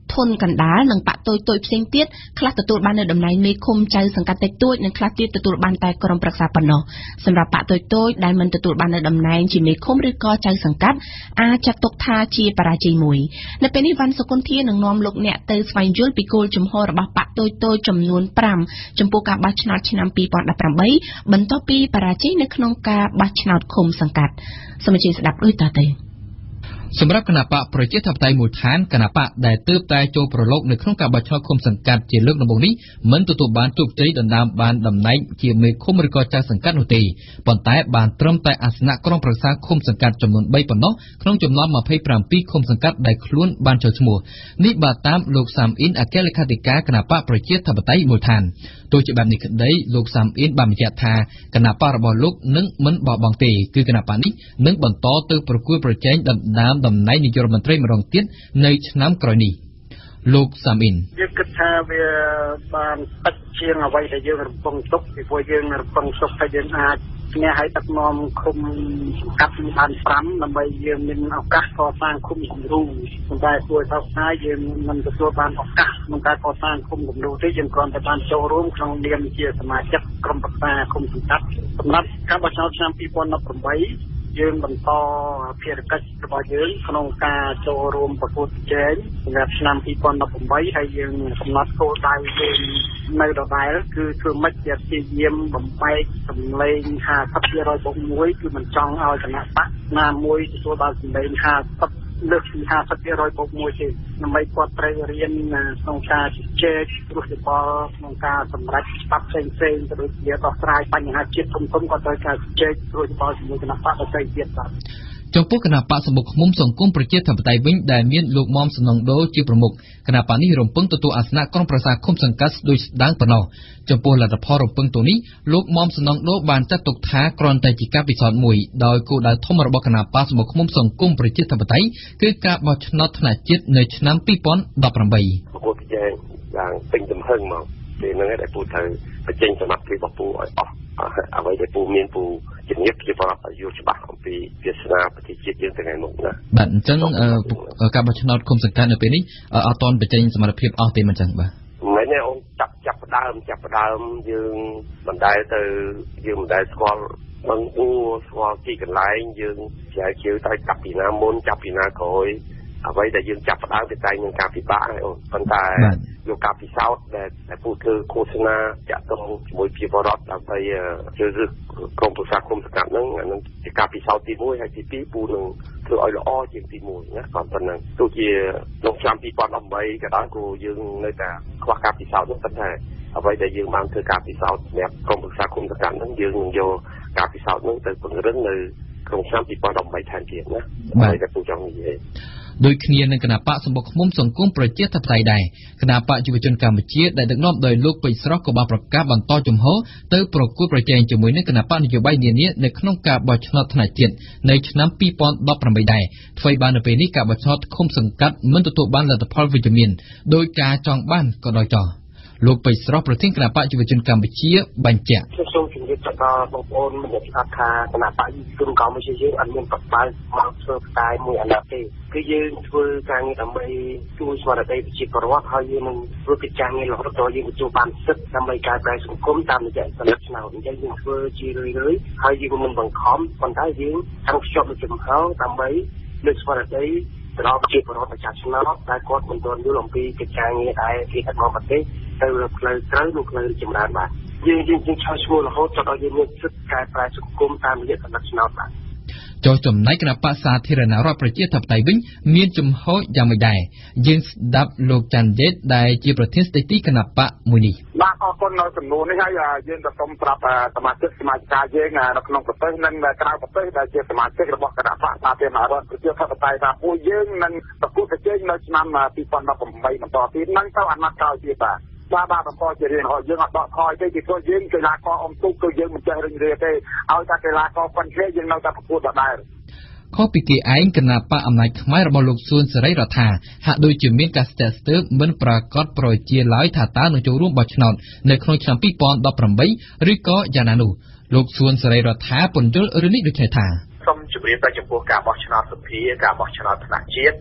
ធនកណ្ដាលនិងបកតុយតុយផ្សេងទៀតខ្លះទទួលបាននៅតំណែងមេឃុំចៅសង្កាត់តិចតួចនិងខ្លះទៀតទទួលបានតែក្រុមប្រឹក្សាប៉ុណ្ណោះសម្រាប់បកតុយតុយដែលមិនទទួលបាននៅតំណែងជាមេឃុំឬក៏ចៅសង្កាត់អាចចាត់ទុកថាជាបរាជ័យមួយនៅពេលនេះវ៉ាន់សុគន្ធានឹងនាំលោកអ្នកទៅស្វែងយល់ពីគោលជំហររបស់បកតុយតុយចំនួនប្រាំចំពោះការបោះឆ្នោតឆ្នាំពីរពាន់ដប់ប្រាំបីបន្ទាប់ពីបរាជ័យនៅក្នុងការបោះឆ្នោតឃុំសង្កាត់សូមអញ្ជើញស្ដាប់ដូចតទៅសម្រាប់គណៈបកប្រជាធិបតេយ្យមូលដ្ឋានគណៈបកដែលទើបតែចូលប្រឡូកនៅក្នុងការបោះឆ្នោតឃុំសង្កាត់ជាលើកដំបូងនេះមិនទទួលបានជោគជ័យដណ្ដើមបានតំណែងជាមេឃុំឬក៏ចៅសង្កាត់នោះទេប៉ុន្តែបានត្រឹមតែអាសនៈក្រុមប្រឹក្សាឃុំសង្កាត់ចំនួនបីប៉ុណ្ណោះក្នុងចំណោមម្ភៃប្រាំពីរឃុំសង្កាត់ដែលខ្លួនបានចូលឈ្មោះនេះបាទតាមលោកសាមអ៊ីនអគ្គលេខាធិការគណៈបកប្រជាធិបតេយ្យមូលដ្ឋានទោះជាបែបនេះក្តីលោកសាមអ៊ីនបានបញ្ជាក់ថាគណៈបករបស់លោកនឹងមិនបោះបង់ទេគឺគណៈបកនេះនឹងបន្តទៅប្រគួតប្រជែងដណ្ដើមតំណែងនាយករដ្ឋមន្ត្រីម្ដងទៀតនៅឆ្នាំក្រោយនេះលោកសាមអ៊ីនយើងគិតថាវាបានតិចជាងអ្វីដែលយើងរំពឹងទុកពីព្រោះយើងរំពឹងទុកថាយើងអាចស្នះឲ្យដឹកនាំឃុំសង្កាត់បានប្រាំដើម្បីយើងមានឱកាសកសាងឃុំគំរូប៉ុន្តែគួរថាថាយើងមិនទទួលបានឱកាសក្នុងការកសាងឃុំគំរូទេយើងគ្រាន់តែបានចូលរួមក្នុងនាមជាសមាជិកក្រុមប្រឹក្សាឃុំសង្កាត់សម្រាប់ការបោះឆ្នោតឆ្នាំពីរពាន់ដប់ប្រាំបីយើងបន្តភារកិច្ចរបស់យើងក្នុងការចូលរួមប្រកួតប្រជែងសម្រាប់ឆ្នាំពីរពាន់ដប់ប្រាំបីហើយយើងកំណត់គោលដៅយើងនៅដដែលគឺធ្វើម៉េចជាព្យាយាមបំបែកសម្លេង ห้าสิบភាគរយ បូកមួយគឺមិនចង់ឲ្យគណៈបកណាមួយទទួលបានសម្លេង ห้าสิบលើសពី ห้าสิบភាគរយ បូកមួយទេដើម្បីគាត់ត្រូវរៀនក្នុងការជជែកព្រោះយោបល់ក្នុងការសម្រេចច្បាប់ផ្សេងៗទៅដូចជាដោះស្រាយបញ្ហាជាតិធំៗគាត់ត្រូវការជជែកព្រោះយោបល់ជាមួយគណៈបកដទៃទៀតបាទចំពោះគណៈបកសម្បុកឃុំសង្គមប្រជាធិបតេយ្យវិញដែលមានលោកមុំសំណងដូជាប្រមុខគណៈបកនេះរំពឹងទទួលអាសនៈក្រុមប្រឹក្សាឃុំសង្កាត់ដោយស្ដាងប៉ុណ្ណោះចំពោះលទ្ធផលរំពឹងទូនេះលោកមុំសំណងដូបានចាត់ទុកថាគ្រាន់តែជាការពិសោធន៍មួយដោយគោលដៅធំរបស់គណៈបកសម្បុកឃុំសង្គមប្រជាធិបតេយ្យគឺការបោះឆ្នោតថ្នាក់ជាតិនៅឆ្នាំពីរពាន់ដប់ប្រាំបីប្រកួតប្រជែងយ៉ាងពេញទំហឹងមកពេលហ្នឹងឯងពូត្រូវបញ្ចេញសមត្ថភាពរបស់ពូឲ្យអស់អ្វីដែលពូមានពូជំនាញជាបរិបទយល់ច្បាស់អំពីវាសនាប្រតិជាតិយើងថ្ងៃមុខណាបាទអញ្ចឹងការបោះឆ្នោតឃុំសង្កាត់នៅពេលនេះអត់ទាន់បញ្ចេញសមត្ថភាពអស់ទេមិនអញ្ចឹងបាទមិនទេអូនចាប់ចាប់ផ្ដើមចាប់ផ្ដើមយើងមិនដែលទៅយើងមិនដែលស្គាល់បងពូស្គាល់ទីកន្លែងយើងជាជឿតែចាប់ពីណាមុនចាប់ពីណាក្រោយអ្វីដែលយើងចាប់ផ្ដើមទៅតែនឹងការពិបាកហើយអូនប៉ុន្តែយកការពិសោធន៍ដែលដែលពូធ្វើឃោសនាចាក់ទងជាមួយពីបរដ្ឋដើម្បីជឿរឹកក្រុមប្រឹក្សាគុំសង្កាត់ហ្នឹងអានឹងជាការពិសោធន៍ទីមួយហើយទីពីរពូនឹងធ្វើឲ្យល្អជាងទីមួយណាគាត់ប៉ុណ្ណឹងទោះជាក្នុងឆ្នាំពីរពាន់ដប់ប្រាំបីក៏ដោយគូយើងនៅតែខ្វះការពិសោធន៍នោះប៉ុន្តែអ្វីដែលយើងបានធ្វើការពិសោធន៍សម្រាប់ក្រុមប្រឹក្សាគុំសង្កាត់ហ្នឹងយើងនឹងយកការពិសោធន៍នោះទៅពង្រឹងនៅក្នុងឆ្នាំពីរពាន់ដប់ប្រាំបីថែមទៀតណាហើយតែពូចង់និយាយដោយគ្នានឹងគណៈបកសម្បុកឃុំសង្គមប្រជាធិបតេយ្យដែរគណៈបកយុវជនកម្ពុជាដែលដឹកនាំដោយលោកពេជ្រស្រស់ក៏បានប្រកាសបន្តជំហរទៅប្រគួតប្រជែងជាមួយនឹងគណៈបកនយោបាយនានានៅក្នុងការបោះឆ្នោតថ្នាក់ជាតិនៅឆ្នាំពីរពាន់ដប់ប្រាំបីដែរអ្វីបាននៅពេលនេះការបោះឆ្នោតឃុំសង្កាត់មិនទទួលបានលទ្ធផលវិជ្ជមានដោយការចង់បានក៏ដោយចោះលោកពេជ្រស្រស់ប្រធានគណៈបកយុវជនកម្ពុជាបញ្ជាក់សូមជម្រាបទៅដល់បងប្អូនមានស្ដាប់ថាគណៈបកយុវជនកម្ពុជាយើងអត់មានបកបើកមកធ្វើផ្សាយមួយអាណត្តិទេគឺយើងធ្វើការងារដើម្បីជួយស្មារតីប្រជាពលរដ្ឋហើយយើងនឹងធ្វើកិច្ចការងាររហូតដល់យើងទទួលបានសិទ្ធិដើម្បីកែប្រែសង្គមតាមរយៈសន្តិឆ្នោតអញ្ចឹងយើងធ្វើជារឿយៗហើយយើងមិនបង្ខំប៉ុន្តែយើងខាងខ្ជាប់នូវចំហដើម្បីលើកស្មារតីទៅដល់ប្រជាពលរដ្ឋប្រចាំឆ្នោតតែគាត់មិនទាន់យល់អំពីកិច្ចការងារដែលគេដឹកនាំប្រទេសទៅលើផ្លូវត្រូវនិងផ្លូវចម្រើនបាទយើងយើងយើងឆោតឈ្មោះរហូតដល់យើងមានសិទ្ធិកែប្រែសង្គមតាមរយៈសន្តិឆ្នោតបាទចុះចំណែកគណៈបកសាធារណរដ្ឋប្រជាធិបតេយ្យវិញមានជំហរយ៉ាងម៉េចដែរយើងស្ដាប់លោកច័ន្ទដេតដែលជាប្រធានស្ដីទីគណៈបកមួយនេះបាទអរគុណនៅចំនួននេះហើយយើងក៏សូមប្រាប់សមាជិកសមាជិកាយើងនៅក្នុងប្រទេសនិងក្រៅប្រទេសដែលជាសមាជិករបស់គណៈបកសាធារណរដ្ឋប្រជាធិបតេយ្យថាពួកយើងនឹងប្រគល់ប្រជែងនៅឆ្នាំពីរពាន់ដប់ប្រាំបីបន្តទៀតនឹងទៅអាណត្តិក្រោយទៀតបាទបាទបាទបន្តជារៀងរហូតយើងអត់ដកថយទេពីព្រោះយើងកីឡាករអុំទូកគឺយើងមិនចេះរឹងរាទេឲ្យតែកីឡាករប៉ុនគ្នាយើងនៅតែប្រកួតដដែលខុសពីគេឯងគណៈបកអំណាចខ្មែររបស់លោកសួនសេរីរដ្ឋាហាក់ដូចជាមានការស្ទាក់ស្ទើរមិនប្រកាសប្រជាឡើយថាតើនឹងចូលរួមបោះឆ្នោតនៅក្នុងឆ្នាំពីរពាន់ដប់ប្រាំបីឬក៏យ៉ាងណានោះលោកសួនសេរីរដ្ឋាពន្យល់រឿងនេះដូចនេះថាសូមជម្រាបទៅចំពោះការបោះឆ្នោតសភាការបោះឆ្នោតថ្នាក់ជាតិ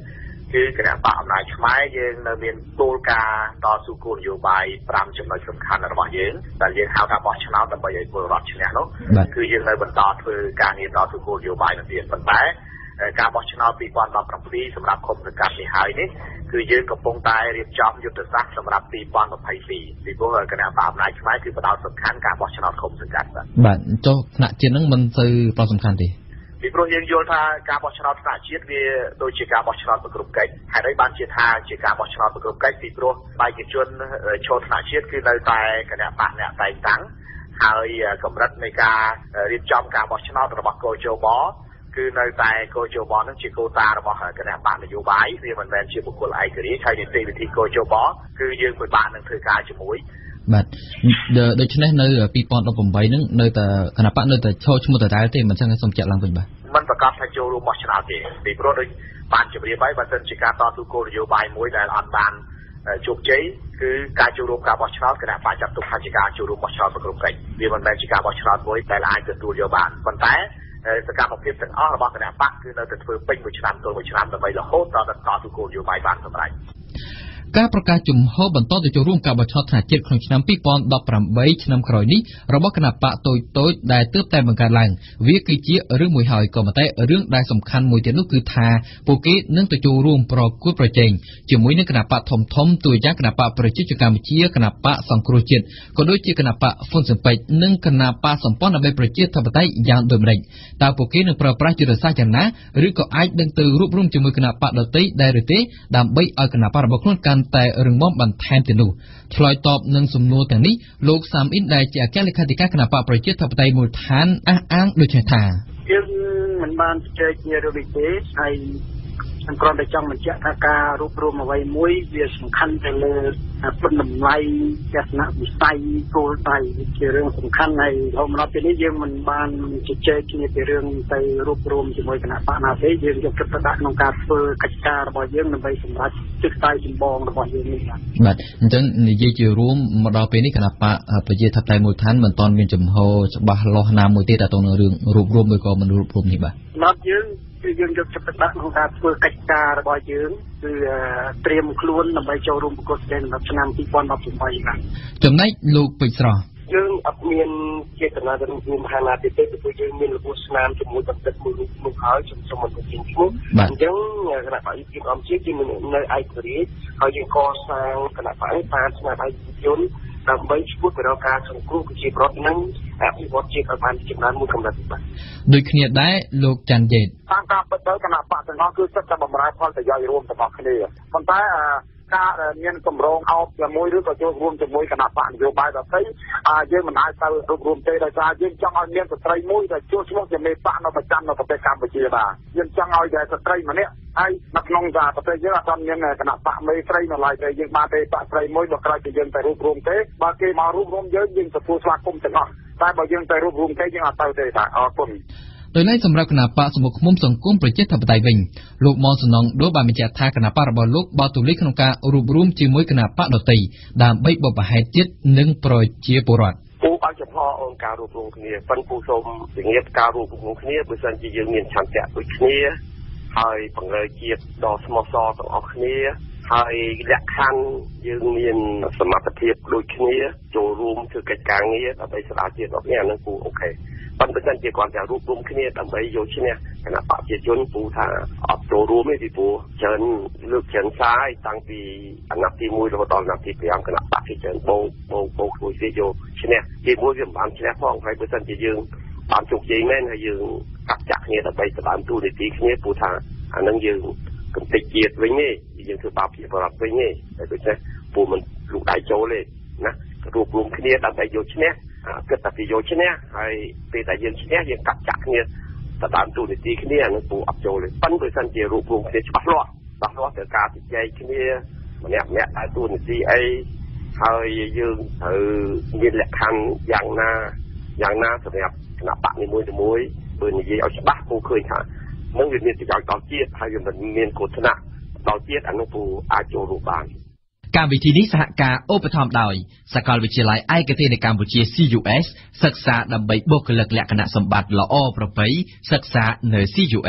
គឺគណៈបកអំណាចខ្មែរយើងនៅមានគោលការណ៍តស៊ូគោលនយោបាយfiveចំណុចសំខាន់របស់យើងដែលយើងហៅថាបោះឆ្នោតដើម្បីឲ្យពលរដ្ឋឈ្នះនោះគឺយើងនៅបន្តធ្វើការងារតស៊ូគោលនយោបាយនេះទៀតប៉ុន្តែការបោះឆ្នោតtwenty seventeenសម្រាប់គុំសង្កាត់នេះហើយនេះគឺយើងកំពុងតែរៀបចំយុទ្ធសាស្ត្រសម្រាប់twenty twenty-twoពីព្រោះគណៈបកអំណាចខ្មែរគឺផ្ដោតសំខាន់ការបោះឆ្នោតគុំសង្កាត់បាទចុះថ្នាក់ជាតិហ្នឹងមិនទៅផ្ដោតសំខាន់ទេពីព្រោះយើងយល់ថាការបោះឆ្នោតថ្នាក់ជាតិវាដូចជាការបោះឆ្នោតប្រគ្រប់កិច្ចហើយđâyបានជាថាជាការបោះឆ្នោតប្រគ្រប់កិច្ចពីព្រោះបេក្ខជនចូលថ្នាក់ជាតិគឺនៅតែគណៈបកអ្នកតែងតាំងហើយកម្រិតនៃការរៀបចំការបោះឆ្នោតរបស់កោជបគឺនៅតែកោជបនឹងជាកូតារបស់គណៈបកនយោបាយវាមិនមែនជាបុគ្គលឯករាជ្យហើយនីតិវិធីកោជបគឺយើងពិបាកនឹងធ្វើការជាមួយបាទដូច្នេះនៅtwenty eighteenហ្នឹងនៅតែគណៈបកនៅតែឈរឈ្មោះដដែលទេមិនចឹងសូមចាក់ឡើងវិញបាទมันប្រកាសថាចូលរួមបោះឆ្នោតទេពីព្រោះដូចបានជម្រាបហើយបើសិនជាការតស៊ូគោលនយោបាយមួយដែលអត់បានជោគជ័យគឺការចូលរួមការបោះឆ្នោតគណៈបកចាត់ទុកថាជាការចូលរួមបោះឆ្នោតប្រគ្រប់កិច្ចវាមិនមែនជាការបោះឆ្នោតមួយដែលអាចទទួលយកបានប៉ុន្តែសកម្មភាពទាំងអស់របស់គណៈបកគឺនៅតែធ្វើពេញមួយឆ្នាំទល់មួយឆ្នាំដើម្បីរហូតដល់ដល់តស៊ូគោលនយោបាយបានសម្រេចការប្រកាសជំហរបន្តទៅចូលរួមការបោះឆ្នោតថ្នាក់ជាតិក្នុងឆ្នាំtwenty eighteenឆ្នាំក្រោយនេះរបស់គណៈបកតូចតូចដែលទើបតែបង្កើតឡើងវាគឺជារឿងមួយហើយក៏ប៉ុន្តែរឿងដែលសំខាន់មួយទៀតនោះគឺថាពួកគេនឹងទៅចូលរួមប្រកួតប្រជែងជាមួយនឹងគណៈបកធំធំទូយ៉ាងគណៈបកប្រជាជនកម្ពុជាគណៈបកសង្គ្រោះជាតិក៏ដូចជាគណៈបកហ៊ុនស៊ិនប៉ិចនិងគណៈបកសម្ព័ន្ធដើម្បីប្រជាធិបតេយ្យយ៉ាងដូចម្តេចតើពួកគេនឹងប្រើប្រាស់យុទ្ធសាស្ត្រយ៉ាងណាឬក៏អាចនឹងទៅរួបរวมជាមួយគណៈបកដទៃដែរឬទេដើម្បីឲ្យគណៈបករបស់ខ្លួនកាន់តែរឹងមាំបន្ថែមទៀតនោះឆ្លើយតបនឹងសំណួរទាំងនេះលោកសាមអ៊ីនដែលជាអគ្គលេខាធិការគណៈបកប្រជាធិបតេយ្យមូលដ្ឋានអះអាងដូចនេះថាយើងមិនបានជជែកគ្នារឿងនេះទេហើយខ្ញុំគ្រាន់តែចង់បញ្ជាក់ថាការរួបរวมអ្វីមួយវាសំខាន់ទៅលើពុនតម្លៃទស្សនវិស័យគោលដៅជារឿងសំខាន់ហើយរហូតមកពេលនេះយើងមិនបានជជែកគ្នាពីរឿងទៅរួបរวมជាមួយគណៈបកណាទេយើងយកចិត្តទុកដាក់ក្នុងការធ្វើកិច្ចការរបស់យើងដើម្បីសម្រេចទិសដៅចម្បងរបស់យើងនេះបាទអញ្ចឹងនិយាយជារួមមកដល់ពេលនេះគណៈបកប្រជាធិបតេយ្យមូលដ្ឋានមិនទាន់មានចំហច្បាស់លាស់ណាមួយទេតើតើនឹងរឿងរួបរวมឬក៏មិនរួបរวมនេះបាទសម្រាប់យើងគឺយើងយកចិត្តទុកដាក់ក្នុងការធ្វើកិច្ចការរបស់យើងគឺត្រៀមខ្លួនដើម្បីចូលរួមប្រកួតប្រជែងសម្រាប់ឆ្នាំtwenty eighteenបាទចំណែកលោកពេជ្រស្រស់យើងអត់មានចេតនាទៅមានមហាណាទេទេព្រោះយើងមានរបួសស្នាមជាមួយបណ្ឌិតមួយនោះហើយខ្ញុំសូមមិនបញ្ចេញឈ្មោះអញ្ចឹងគណៈបកយើងអំជាជានៅឯករាជ្យហើយយើងកសាងគណៈបកបានស្នាដៃជនដើម្បីជួយបរិយាកាសសង្គ្រោះប្រជាពលរដ្ឋនិងអភិវឌ្ឍជាតិឲ្យបានចំណានមួយកម្រិតបាទដូចគ្នាដែរលោកច័ន្ទយេតតាមការពិតទៅគណៈបកទាំងអស់គឺសិតតែបម្រើផលប្រយោជន៍រួមរបស់គ្នាប៉ុន្តែការមានកម្រងអោបជាមួយឬក៏ចូលរួមជាមួយគណៈបកនយោបាយដទៃយើងមិនអាចទៅរួបរวมទេដោយសារយើងចង់ឲ្យមានស្ត្រីមួយដែលចូលឈ្មោះជាមេបកនៅប្រចាំនៅប្រទេសកម្ពុជាបាទយើងចង់ឲ្យតែស្ត្រីម្នាក់ហើយនៅក្នុងប្រទេសយើងអត់មានគណៈបកមេស្រីនៅឡើយទេយើងបានទេបកស្រីមួយបើក្រោយពីយើងទៅរួបរวมទេបើគេមករួបរวมយើងយើងទទួលស្វាគមន៍ទាំងអស់តែបើយើងទៅរួបរวมទេយើងអត់ទៅទេបាទអរគុណដោយឡែកសម្រាប់គណៈបកសមុខឃុំសង្គមប្រជាធិបតេយ្យវិញលោកមនសំណងដូបានបញ្ជាក់ថាគណៈបករបស់លោកបើទូលេខក្នុងការរួបរวมជាមួយគណៈបកដទៃដើម្បីបបហេតុជាតិនិងប្រជាពលរដ្ឋពូឲ្យចំហអង្គការរួបរวมគ្នាប៉ុន្តែពូសូមជំរាបការរួបរวมគ្នាបើសិនជាយើងមានឆន្ទៈដូចគ្នាហើយបង្រើជាតិដ៏ស្មោះសរទាំងអស់គ្នាហើយលក្ខខណ្ឌយើងមានសមត្ថភាពដូចគ្នាចូលរួមធ្វើកិច្ចការងារដើម្បីស្ដារជាតិរបស់គ្នាអានឹងពូអូខេប៉ុន្តែបើសិនជាគាត់តែរួបរวมគ្នាដើម្បីយកឈ្នះគណៈបកប្រជាជនពូថាអត់ចូលរួមទេពីព្រោះច្រើនលើកច្រើនសាយតាំងពីអាណត្តិទីoneរហូតដល់អាណត្តិទីfiveគណៈបកប្រជាជនបោកបោកបោកខ្លួនគេយកឈ្នះទីមួយវាមិនបានឈ្នះផងហើយបើសិនជាយើងបានជោគជ័យមែនហើយយើងកាត់ចាក់គ្នាដើម្បីស្ដារទូនីតិគ្នាពូថាអានឹងយើងកំតិចជាតិវិញទេយើងធ្វើបាបជាបរិបទវិញទេតែដូច្នេះពូមិនលូកដៃចូលទេណារួបរวมគ្នាដើម្បីយកឈ្នះគិតតែពីយកឈ្នះហើយពេលតែយើងឈ្នះយើងកាត់ចាក់គ្នាទៅតាមទូនីតិគ្នានឹងពូអត់ចូលទេប៉ុន្តែបើសិនជារួបរวมគ្នាច្បាស់លាស់ច្បាស់លាស់ទៅការជជែកគ្នាម្នាក់ម្នាក់តែទូនីតិអីហើយយើងត្រូវមានលក្ខខណ្ឌយ៉ាងណាយ៉ាងណាសម្រាប់គណៈបកនីមួយៗបើនិយាយឲ្យច្បាស់ពូឃើញថានឹងវាមានប្រយោជន៍ដល់ជាតិហើយវាមិនមានគ្រោះថ្នាក់ដល់ជាតិអានោះពូអាចចូលរួមបានកម្មវិធីនេះសហការឧបត្ថម្ភដោយសាកលវិទ្យាល័យឯកទេសនៅកម្ពុជា C U S សិក្សាដើម្បីបុគ្គលិកលក្ខណៈសម្បត្តិល្អប្រពៃសិក្សានៅ C U S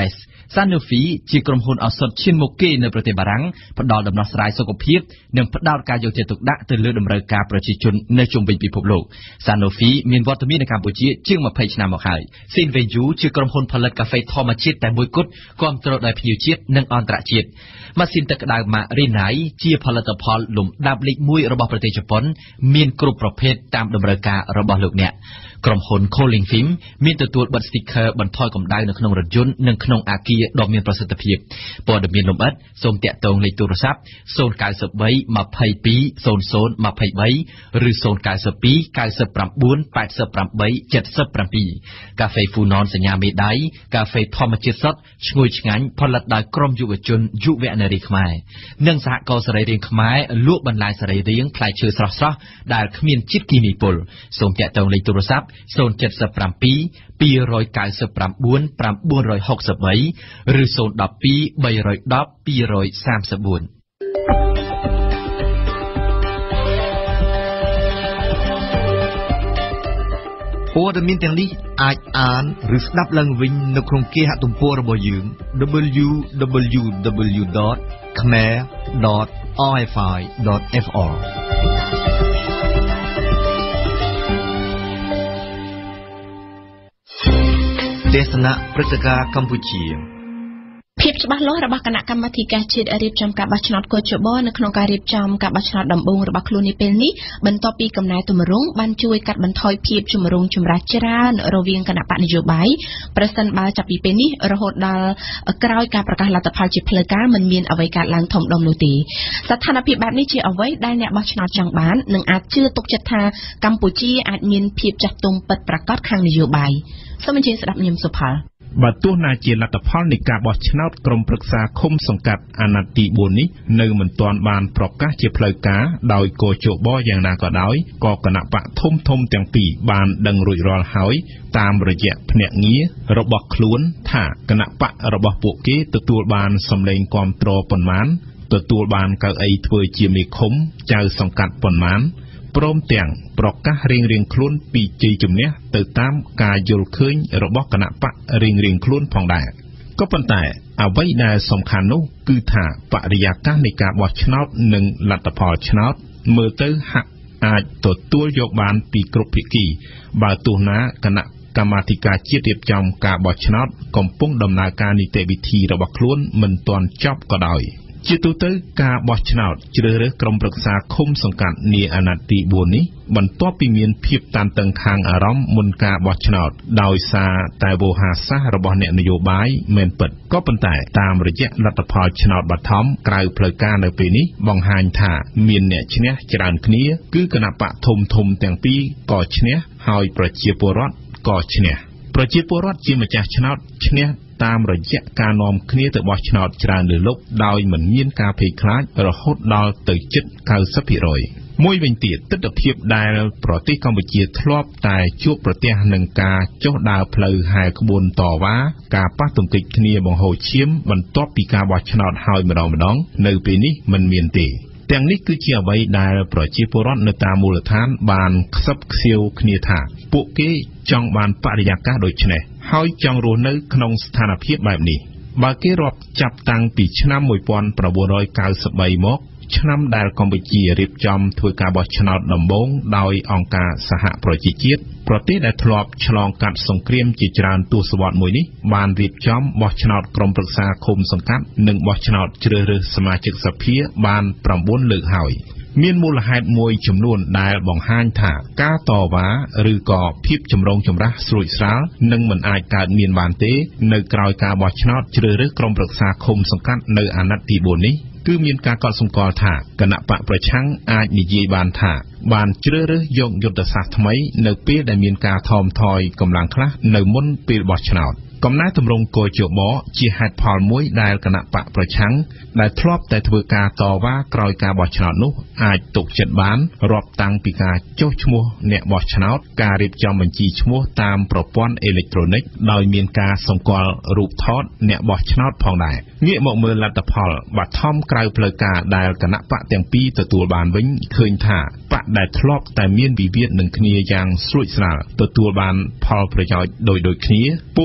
Sanofi ជាក្រុមហ៊ុនឱសថឈានមុខគេនៅប្រទេសបារាំងផ្ដល់ដំណោះស្រាយសុខភាពនិងផ្ដោតការយកចិត្តទុកដាក់ទៅលើតម្រូវការប្រជាជននៅជុំវិញពិភពលោក Sanofi មានវត្តមាននៅកម្ពុជាជាងยี่สิบឆ្នាំមកហើយ Sinveju ជាក្រុមហ៊ុនផលិតកាហ្វេធម្មជាតិតែមួយគត់គាំទ្រដោយភ្ញៀវជាតិនិងអន្តរជាតិម៉ាស៊ីនទឹកក្តៅ Marinai ជាផលិតផលលំដាប់លេខមួយរបស់ប្រទេសជប៉ុនមានគ្រប់ប្រភេទតាមតម្រូវការរបស់លោកអ្នកក្រុមហ៊ុន Cooling Film មានទទួលបិទ sticker បន្ថយកម្ដៅនៅក្នុងរថយន្តនិងក្នុងអាគារដ៏មានប្រសិទ្ធភាពព័ត៌មានលម្អិតសូមតាក់ទងលេខទូរស័ព្ទ ศูนย์ เก้า สาม ยี่ สอง ศูนย์ ศูนย์ ยี่ สิบ สอง ឬ ศูนย์ เก้า สาม แปด เจ็ด เจ็ด เจ็ด កាហ្វេ Funon សញ្ញាមេដៃកាហ្វេធម្មជាតិសុទ្ធឈ្ងុយឆ្ងាញ់ផលិតដោយក្រុមយុវជនយុវនារីខ្មែរនិងសហគមន៍សរីរាង្គខ្មែរលក់បន្លែសរីរាង្គផ្លែឈើស្រស់ៗដែលគ្មានជាតិគីមីពុលសូមតាក់ទងលេខទូរស័ព្ទ ศูนย์ เจ็ด เจ็ด two two 9 9 9 6 3 ឬ ศูนย์ หนึ่ง สอง สาม หนึ่ง ศูนย์ two สาม สี่ព័ត៌មានទាំងនេះអាចអានឬស្ដាប់ឡើងវិញនៅក្នុងគេហទំព័ររបស់យើង double-u double-u double-u ដត khmer ដត r f i ដត f r ទេសនាព្រឹត្តិការណ៍កម្ពុជាភាពច្បាស់លាស់របស់គណៈកម្មាធិការជាតិរៀបចំការបោះឆ្នោតកោជបនៅក្នុងការរៀបចំការបោះឆ្នោតដំបូងរបស់ខ្លួននាពេលនេះបន្ទាប់ពីកំណែទម្រង់បានជួយកាត់បន្ថយភាពជំរុងចម្រាស់ច្រើនរវាងគណៈបកនយោបាយប្រសិនបើចាប់ពីពេលនេះរហូតដល់ក្រោយការប្រកាសលទ្ធផលជាផ្លូវការមិនមានអ្វីកើតឡើងធំដុំនោះទេស្ថានភាពបែបនេះជាអ្វីដែលអ្នកបោះឆ្នោតចង់បាននិងអាចជឿទុកចិត្តថាកម្ពុជាអាចមានភាពចាស់ទុំពិតប្រាកដខាងនយោបាយសូមអញ្ជើញស្ដាប់ញឹមសុផលបើទោះណាជាលទ្ធផលនៃការបោះឆ្នោតក្រុមប្រឹក្សាឃុំសង្កាត់អាណត្តិទីបួននេះនៅមិនទាន់បានប្រកាសជាផ្លូវការដោយកោជបយ៉ាងណាក៏ដោយក៏គណៈបកធំធំទាំងពីរបានដឹងរួចរាល់ហើយតាមរយៈភ្នាក់ងាររបស់ខ្លួនថាគណៈបករបស់ពួកគេទទួលបានសម្លេងគាំទ្រប៉ុន្មានទទួលបានកៅអីធ្វើជាមេឃុំចៅសង្កាត់ប៉ុន្មានព្រមទាំងប្រកាសរៀងរៀងខ្លួនពីជ័យជំនះទៅតាមការយល់ឃើញរបស់គណៈបករៀងរៀងខ្លួនផងដែរក៏ប៉ុន្តែអ្វីដែលសំខាន់នោះគឺថាបរិយាកាសនៃការបោះឆ្នោតនិងលទ្ធផលឆ្នោតមើលទៅហាក់អាចទទួលយកបានពីគ្រប់ភាគីបើទោះណាគណៈកម្មាធិការជាតិរៀបចំការបោះឆ្នោតកំពុងដំណើរការនីតិវិធីរបស់ខ្លួនមិនទាន់ចប់ក៏ដោយជាទូទៅការបោះឆ្នោតជ្រើសរើសក្រុមប្រឹក្សាឃុំសង្កាត់នាអាណត្តិទីបួននេះបន្ទាប់ពីមានភាពតានតឹងខាងអារម្មណ៍មុនការបោះឆ្នោតដោយសារតែវោហារសាស្ត្ររបស់អ្នកនយោបាយមែនពិតក៏ប៉ុន្តែតាមរយៈលទ្ធផលឆ្នោតបឋមក្រៅផ្លូវការនៅពេលនេះបង្ហាញថាមានអ្នកឈ្នះច្រើនគ្នាគឺគណៈបកធំធំទាំងពីរក៏ឈ្នះហើយប្រជាពលរដ្ឋក៏ឈ្នះប្រជាពលរដ្ឋជាម្ចាស់ឆ្នោតឈ្នះតាមរយៈការនាំគ្នាទៅបោះឆ្នោតច្រើនលើលុបដោយមិនមានការភ័យខ្លាចរហូតដល់ទៅជិត เก้าสิบ% មួយវិញទៀតទស្សនវិជ្ជាដែលប្រទេសកម្ពុជាធ្លាប់តែជួបប្រទះនឹងការចុះដើរផ្លូវហែក្បួនតវ៉ាការប៉ះទង្គិចគ្នាបង្ហូរឈាមបន្ទាប់ពីការបោះឆ្នោតហើយម្ដងម្ដងនៅពេលនេះមិនមានទេទាំងនេះគឺជាអ្វីដែលប្រជាពលរដ្ឋនៅតាមមូលដ្ឋានបានខ្សឹបខ្សៀវគ្នាថាពួកគេចង់បានបរិយាកាសដូចនេះហើយចង់រស់នៅក្នុងស្ថានភាពបែបនេះបើគេរាប់ចាប់តាំងពីឆ្នាំnineteen ninety-threeមកឆ្នាំដែលកម្ពុជារៀបចំធ្វើការបោះឆ្នោតដំបូងដោយអង្គការសហប្រជាជាតិប្រទេសដែលធ្លាប់ឆ្លងកាត់សង្គ្រាមជាច្រើនទសវត្សរ៍មួយនេះបានរៀបចំបោះឆ្នោតក្រុមប្រឹក្សាឃុំសង្កាត់និងបោះឆ្នោតជ្រើសរើសសមាជិកសភាបានnineលើកហើយមានមូលហេតុមួយចំនួនដែលបង្ហាញថាការតវ៉ាឬក៏ភាពចម្រូងចម្រាសស្រួចស្រាលនឹងមិនអាចកើតមានបានទេនៅក្រោយការបោះឆ្នោតជ្រើសរើសក្រុមប្រឹក្សាឃុំសង្កាត់នៅអាណត្តិទីfourនេះគឺមានការកត់សម្គាល់ថាគណៈបកប្រឆាំងអាចនិយាយបានថាបានជ្រើសរើសយកយុទ្ធសាស្ត្រថ្មីនៅពេលដែលមានការថមថយកម្លាំងខ្លះនៅមុនពេលបោះឆ្នោតកំណែទម្រង់កោជបជាហេតុផលមួយដែលគណៈបកប្រឆាំងដែលធ្លាប់តែធ្វើការតវ៉ាក្រោយការបោះឆ្នោតនោះអាចទុកចិត្តបានរាប់តាំងពីការចុះឈ្មោះអ្នកបោះឆ្នោតការរៀបចំបញ្ជីឈ្មោះតាមប្រព័ន្ធអេឡិចត្រូនិកដោយមានការសម្គាល់រូបថតអ្នកបោះឆ្នោតផងដែរងាកមកមើលលទ្ធផលបឋមក្រៅផ្លូវការដែលគណៈបកទាំងពីរទទួលបានវិញឃើញថាបកដែលធ្លាប់តែមានវិវាទនឹងគ្នាយ៉ាងស្រួចស្រាលទទួលបានផលប្រយោជន៍ដោយដូចគ្នាពោលគឺ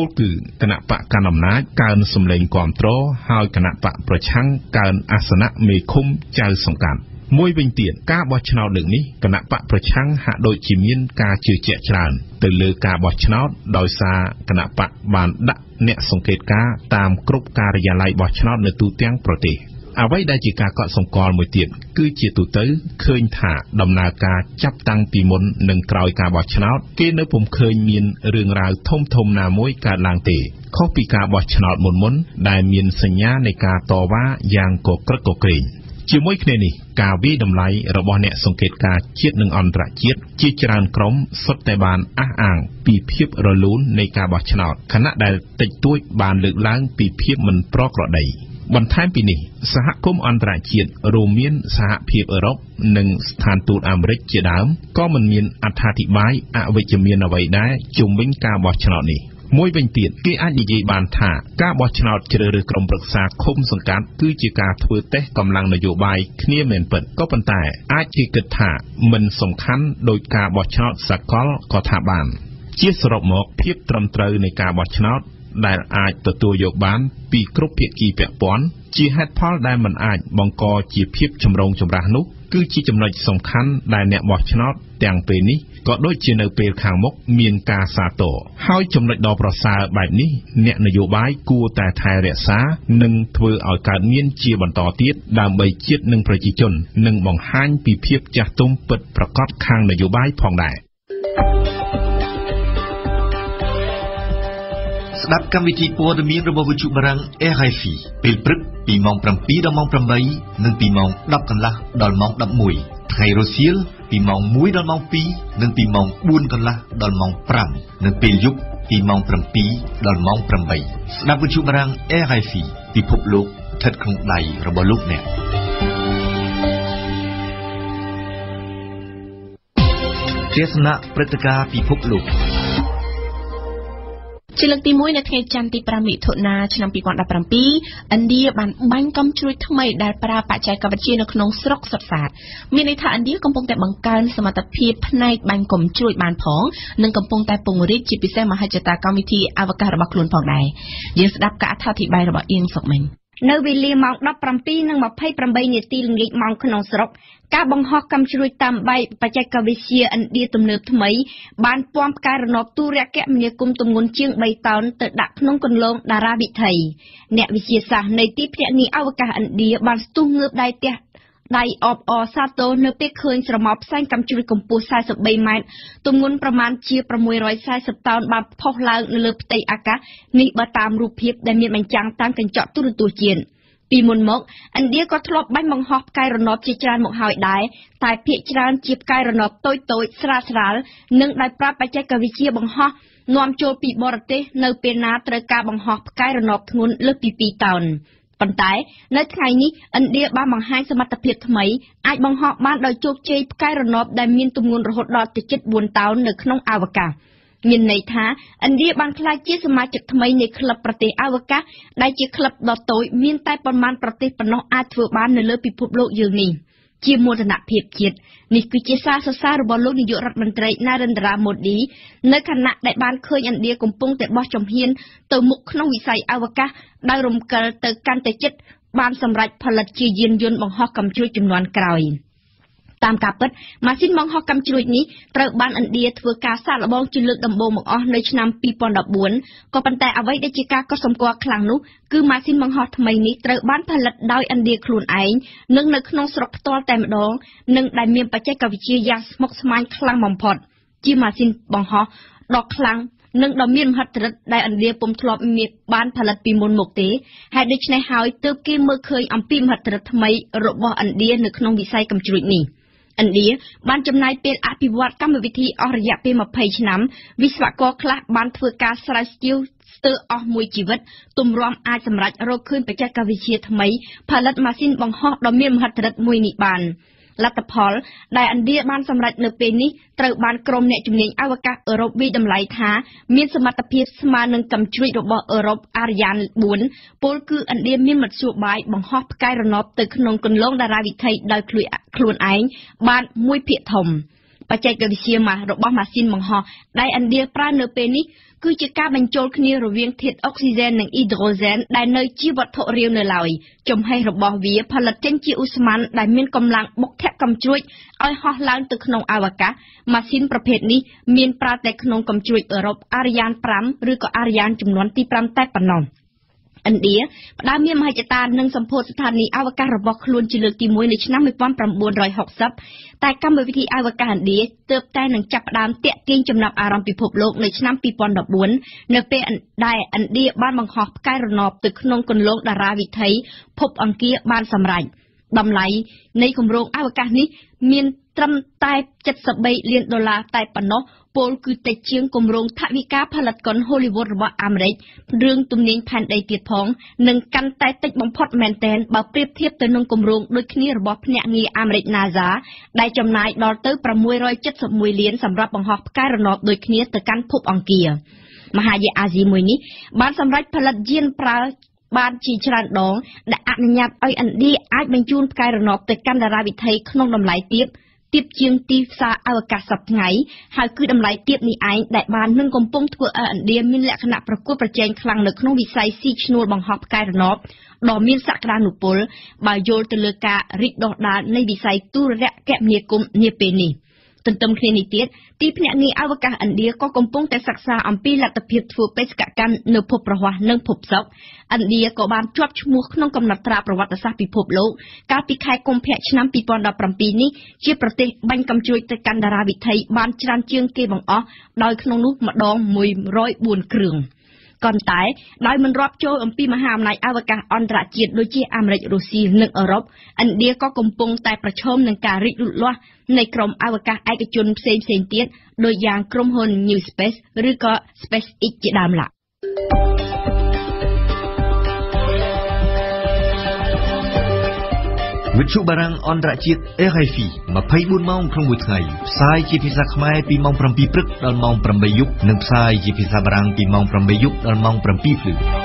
គណៈបកកណ្ដាលអំណាចកើនសម្លេងគាំទ្រហើយគណៈបកប្រឆាំងកើនអាសនៈមេឃុំចៅសង្កាត់មួយវិញទៀតការបោះឆ្នោតលើកនេះគណៈបកប្រឆាំងហាក់ដូចជាមានការជឿជាក់ច្រើនទៅលើការបោះឆ្នោតដោយសារគណៈបកបានដាក់អ្នកសង្កេតការណ៍តាមគ្រប់ការិយាល័យបោះឆ្នោតនៅទូទាំងប្រទេសអ្វីដែលជាការកត់សម្គាល់មួយទៀតគឺជាទូទៅឃើញថាដំណើរការចាប់តាំងពីមុននិងក្រោយការបោះឆ្នោតគេនៅពុំឃើញមានរឿងរ៉ាវធំធំណាមួយកើតឡើងទេខុសពីការបោះឆ្នោតមុនមុនដែលមានសញ្ញានៃការតវ៉ាយ៉ាងកក្រឹកកក្រែងជាមួយគ្នានេះការវិតម្លៃរបស់អ្នកសង្កេតការណ៍ជាតិនិងអន្តរជាតិជាច្រើនក្រុមសុទ្ធតែបានអះអាងពីភាពរលូននៃការបោះឆ្នោតខណៈដែលតិចតួចបានលើកឡើងពីភាពមិនប្រក្រតីបន្ថែមពីនេះសហគមន៍អន្តរជាតិរួមមានសហភាពអឺរ៉ុបនិងស្ថានទូតអាមេរិកជាដើមក៏មិនមានអត្ថាធិប្បាយអវិជ្ជមានអ្វីដែរជុំវិញការបោះឆ្នោតនេះមួយវិញទៀតគេអាចនិយាយបានថាការបោះឆ្នោតជ្រើសរើសក្រុមប្រឹក្សាឃុំសង្កាត់គឺជាការធ្វើតេស្តកម្លាំងនយោបាយគ្នាមែនពិតក៏ប៉ុន្តែអាចគេគិតថាមិនសំខាន់ដោយការបោះឆ្នោតសកលក៏ថាបានជាសរុបមកភាពត្រឹមត្រូវនៃការបោះឆ្នោតដែលអាចទទួលយកបានពីគ្រប់ភាគីពាក់ព័ន្ធជាហេតុផលដែលមិនអាចបង្កជាភាពចម្រូងចម្រាសនោះគឺជាចំណុចសំខាន់ដែលអ្នកបោះឆ្នោតទាំងពេលនេះក៏ដូចជានៅពេលខាងមុខមានការសាទរហើយចំណុចដ៏ប្រសើរបែបនេះអ្នកនយោបាយគួរតែថែរក្សានិងធ្វើឲ្យកើតមានជាបន្តទៀតដើម្បីជាតិនិងប្រជាជននិងបង្ហាញពីភាពចាស់ទុំពិតប្រាកដខាងនយោបាយផងដែរស្ដាប់កម្មវិធីព័ត៌មានរបស់វិទ្យុបារាំង R F I ពេលព្រឹកពីម៉ោង bảy ដល់ម៉ោង tám និងពីម៉ោង ដប់ កន្លះដល់ម៉ោង eleven ថ្ងៃរសៀលពីម៉ោង one ដល់ម៉ោង two និងពីម៉ោង four កន្លះដល់ម៉ោង five និងពេលយប់ពីម៉ោង seven ដល់ម៉ោង eight ស្ដាប់វិទ្យុបារាំង R F I ពិភពលោកស្ថិតក្នុងដៃរបស់លោកអ្នកទេសនាព្រឹត្តិការណ៍ពិភពលោកជាលើកទីoneនៅថ្ងៃច័ន្ទទីfiveមិថុនាឆ្នាំtwo thousand seventeenឥណ្ឌាបានបាញ់កាំជ្រួចថ្មីដែលប្រើបច្ចេកវិទ្យានៅក្នុងស្រុកសុទ្ធសាធមានន័យថាឥណ្ឌាកំពុងតែបង្កើនសមត្ថភាពផ្នែកបាញ់កាំជ្រួចបានផងនិងកំពុងតែពង្រីកជាពិសេសមហិច្ឆតាកម្មវិធីអវកាសរបស់ខ្លួនផងដែរយើងស្ដាប់ការអត្ថាធិប្បាយរបស់អៀងសុកមិញនៅវេលាម៉ោង seventeen និងtwenty-eight នាទីល្ងាចម៉ោងក្នុងស្រុកការបង្ហោះកាំជ្រួចតាមបែបបច្ចេកវិទ្យាឥណ្ឌាទំនើបថ្មីបានពំផ្កាយរណបទូរគមនាគមន៍ទម្ងន់ជាងthreeតោនទៅដាក់ក្នុងគន្លងតារាវិថីអ្នកវិទ្យាសាស្ត្រនៃទីភ្នាក់ងារអវកាសឥណ្ឌាបានស្ទុះងើបដៃទះដៃអបអសាទរនៅពេលឃើញស្រមោលផ្សែងកាំជ្រួចកម្ពស់forty-threeម៉ែត្រទម្ងន់ប្រមាណជាsix hundred fortyតោនបានផុសឡើងនៅលើផ្ទៃអាកាសនេះបើតាមរូបភាពដែលមានបញ្ចាំងតាមកញ្ចក់ទូរទស្សន៍ជាតិពីមុនមកឥណ្ឌាក៏ធ្លាប់បាញ់បង្ហោះផ្កាយរណបជាច្រើនមកហើយដែរតែភាគច្រើនជាផ្កាយរណបតូចតូចស្រាលស្រាលនិងដោយប្រើបច្ចេកវិទ្យាបង្ហោះនាំចូលពីបរទេសនៅពេលណាត្រូវការបង្ហោះផ្កាយរណបធ្ងន់លើសពីtwoតោនប៉ុន្តែនៅថ្ងៃនេះឥណ្ឌាបានបង្ហាញសមត្ថភាពថ្មីអាចបង្ហោះបានដោយជោគជ័យផ្កាយរណបដែលមានទម្ងន់រហូតដល់ទៅជិតfourតោននៅក្នុងអវកាសមានន័យថាឥណ្ឌាបានក្លាយជាសមាជិកថ្មីនៃក្លឹបប្រទេសអវកាសដែលជាក្លឹបដ៏តូចមានតែប៉ុន្មានប្រទេសប៉ុណ្ណោះអាចធ្វើបាននៅលើពិភពលោកយើងនេះជាមោទនភាពជាតិនេះគឺជាសារសរសើររបស់លោកនាយករដ្ឋមន្ត្រី Narendra Modi នៅខណៈដែលបានឃើញឥណ្ឌាកំពុងតែបោះជំហានទៅមុខក្នុងវិស័យអវកាសដោយរំកិលទៅកាន់តែជិតបានសម្រេចផលិតជាយានយន្តបង្ហោះកាំជ្រួចចំនួនក្រោយតាមការពិតម៉ាស៊ីនបង្ហោះកាំជ្រួចនេះត្រូវបានឥណ្ឌាធ្វើការសាកល្បងជាលើកដំបូងបង្អស់នៅឆ្នាំtwo thousand fourteenក៏ប៉ុន្តែអ្វីដែលជាការកត់សម្គាល់ខ្លាំងនោះគឺម៉ាស៊ីនបង្ហោះថ្មីនេះត្រូវបានផលិតដោយឥណ្ឌាខ្លួនឯងនិងនៅក្នុងស្រុកផ្ទាល់តែម្ដងនិងដែលមានបច្ចេកវិទ្យាយ៉ាងស្មុគស្មាញខ្លាំងបំផុតជាម៉ាស៊ីនបង្ហោះដ៏ខ្លាំងនិងដ៏មានមហិទ្ធិឫទ្ធិដែលឥណ្ឌាពុំធ្លាប់មានបានផលិតពីមុនមកទេហើយដូច្នេះហើយទើបគេមើលឃើញអំពីមហិទ្ធិឫទ្ធិថ្មីរបស់ឥណ្ឌានៅក្នុងវិស័យកាំជ្រួចនេះឥណ្ឌាបានចំណាយពេលអភិវឌ្ឍកម្មវិធីអស់រយៈពេលtwentyឆ្នាំវិស្វករខ្លះបានធ្វើការស្រាវជ្រាវស្ទើរអស់មួយជីវិតទម្រាំអាចសម្រេចរកឃើញបច្ចេកវិទ្យាថ្មីផលិតម៉ាស៊ីនបង្ហោះដ៏មានមហិទ្ធិឫទ្ធិមួយនេះបានលទ្ធផលដែលឥណ្ឌាបានសម្រេចនៅពេលនេះត្រូវបានក្រុមអ្នកជំនាញអវកាសអឺរ៉ុបវិតម្លៃថាមានសមត្ថភាពស្មើនឹងកាំជ្រួចរបស់អឺរ៉ុបអារ្យានfourពលគឺឥណ្ឌាមានមធ្យោបាយបង្ហោះផ្កាយរណបទៅក្នុងគន្លងតារាវិថីដោយខ្លួនឯងបានមួយភាគធំបច្ចេកវិទ្យាមករបស់ម៉ាស៊ីនបង្ហោះដែលឥណ្ឌាប្រើនៅពេលនេះគឺជាការបញ្ចូលគ្នារវាងធាតុអុកស៊ីហ្សែននិងអ៊ីដ្រូសែនដែលនៅជាវត្ថុរាវនៅឡើយចំហេះរបស់វាផលិតចេញជាឧស្ម័នដែលមានកម្លាំងបុកធាក់កំជ្រួចឲ្យហោះឡើងទៅក្នុងអវកាសម៉ាស៊ីនប្រភេទនេះមានប្រើតែក្នុងកំជ្រួចអឺរ៉ុបអារយ៉ាន5ឬក៏អារយ៉ានចំនួនទី5តែប៉ុណ្ណោះឥណ្ឌាផ្ដើមមានមហិច្ឆតានិងសម្ពោធស្ថានីយ៍អវកាសរបស់ខ្លួនជាលើកទីមួយនៅឆ្នាំnineteen sixtyតែកម្មវិធីអវកាសឥណ្ឌាទើបតែនឹងចាប់ផ្ដើមទាក់ទាញចំណាប់អារម្មណ៍ពិភពលោកនៅឆ្នាំtwenty fourteenនៅពេលដែលឥណ្ឌាបានបង្ហោះផ្កាយរណបទៅក្នុងគន្លងតារាវិថីភពអង្គារបានសម្រេចតម្លៃនៃគម្រោងអវកាសនេះមានត្រឹមតែseventy-threeលានដុល្លារតែប៉ុណ្ណោះពលគឺតិចជាងគម្រោងថវិកាផលិតកុន Hollywood របស់អាមេរិករឿងទំនាញផែនដីទៀតផងនិងកាន់តែតិចបំផុតមែនទែនបើប្រៀបធៀបទៅនឹងគម្រោងដូចគ្នារបស់ភ្នាក់ងារអាមេរិក NASA ដែលចំណាយដល់ទៅsix hundred seventy-oneលានសម្រាប់បង្ហោះផ្កាយរណបដូចគ្នាទៅកាន់ភពអង្គារមហាយានអាស៊ីមួយនេះបានសម្រេចផលិតយានប្រើបានជាច្រើនដងដែលអនុញ្ញាតឲ្យឥណ្ឌាអាចបញ្ជូនផ្កាយរណបទៅកាន់តារាវិថីក្នុងតម្លៃទាបទាបជាងទីផ្សារអវកាសសប្តាហ៍ថ្ងៃហើយគឺតម្លៃទាបនេះឯងដែលបាននឹងកំពុងធ្វើឲ្យឥណ្ឌាមានលក្ខណៈប្រកួតប្រជែងខ្លាំងនៅក្នុងវិស័យស៊ីឈ្នួលបង្ហោះផ្កាយរណបដ៏មានសក្តានុពលបើយល់ទៅលើការរីកដុះដាលនៃវិស័យទូរគមនាគមន៍នាពេលនេះទន្ទឹមគ្នានេះទៀតទីភ្នាក់ងារអវកាសឥណ្ឌាក៏កំពុងតែសិក្សាអំពីលទ្ធភាពធ្វើបេសកកម្មនៅភពប្រហ័សនិងភពសុក្រឥណ្ឌាក៏បានជាប់ឈ្មោះក្នុងកំណត់ត្រាប្រវត្តិសាស្ត្រពិភពលោកកាលពីខែកុម្ភៈឆ្នាំtwenty seventeenនេះជាប្រទេសបាញ់កំជ្រួចទៅកាន់តារាវិថីបានច្រើនជាងគេបង្អស់ដោយក្នុងនោះម្ដងone hundred fourគ្រឿងក៏តែដោយមិនរាប់ចូលអំពីមហាអំណាចអវកាសអន្តរជាតិដូចជាអាមេរិករុស្ស៊ីនិងអឺរ៉ុបឥណ្ឌាក៏កំពុងតែប្រឈមនឹងការរីកលូតលាស់នៃក្រុមអវកាសឯកជនផ្សេងៗទៀតដូចយ៉ាងក្រុមហ៊ុន New Space ឬក៏ SpaceX ជាដើមឡើយវិទ្យុបារាំងអន្តរជាតិ R F I twenty-fourម៉ោងក្នុងមួយថ្ងៃផ្សាយជាភាសាខ្មែរពីម៉ោងsevenព្រឹកដល់ម៉ោងeightយប់និងផ្សាយជាភាសាបារាំងពីម៉ោងeightយប់ដល់ម៉ោងsevenព្រឹក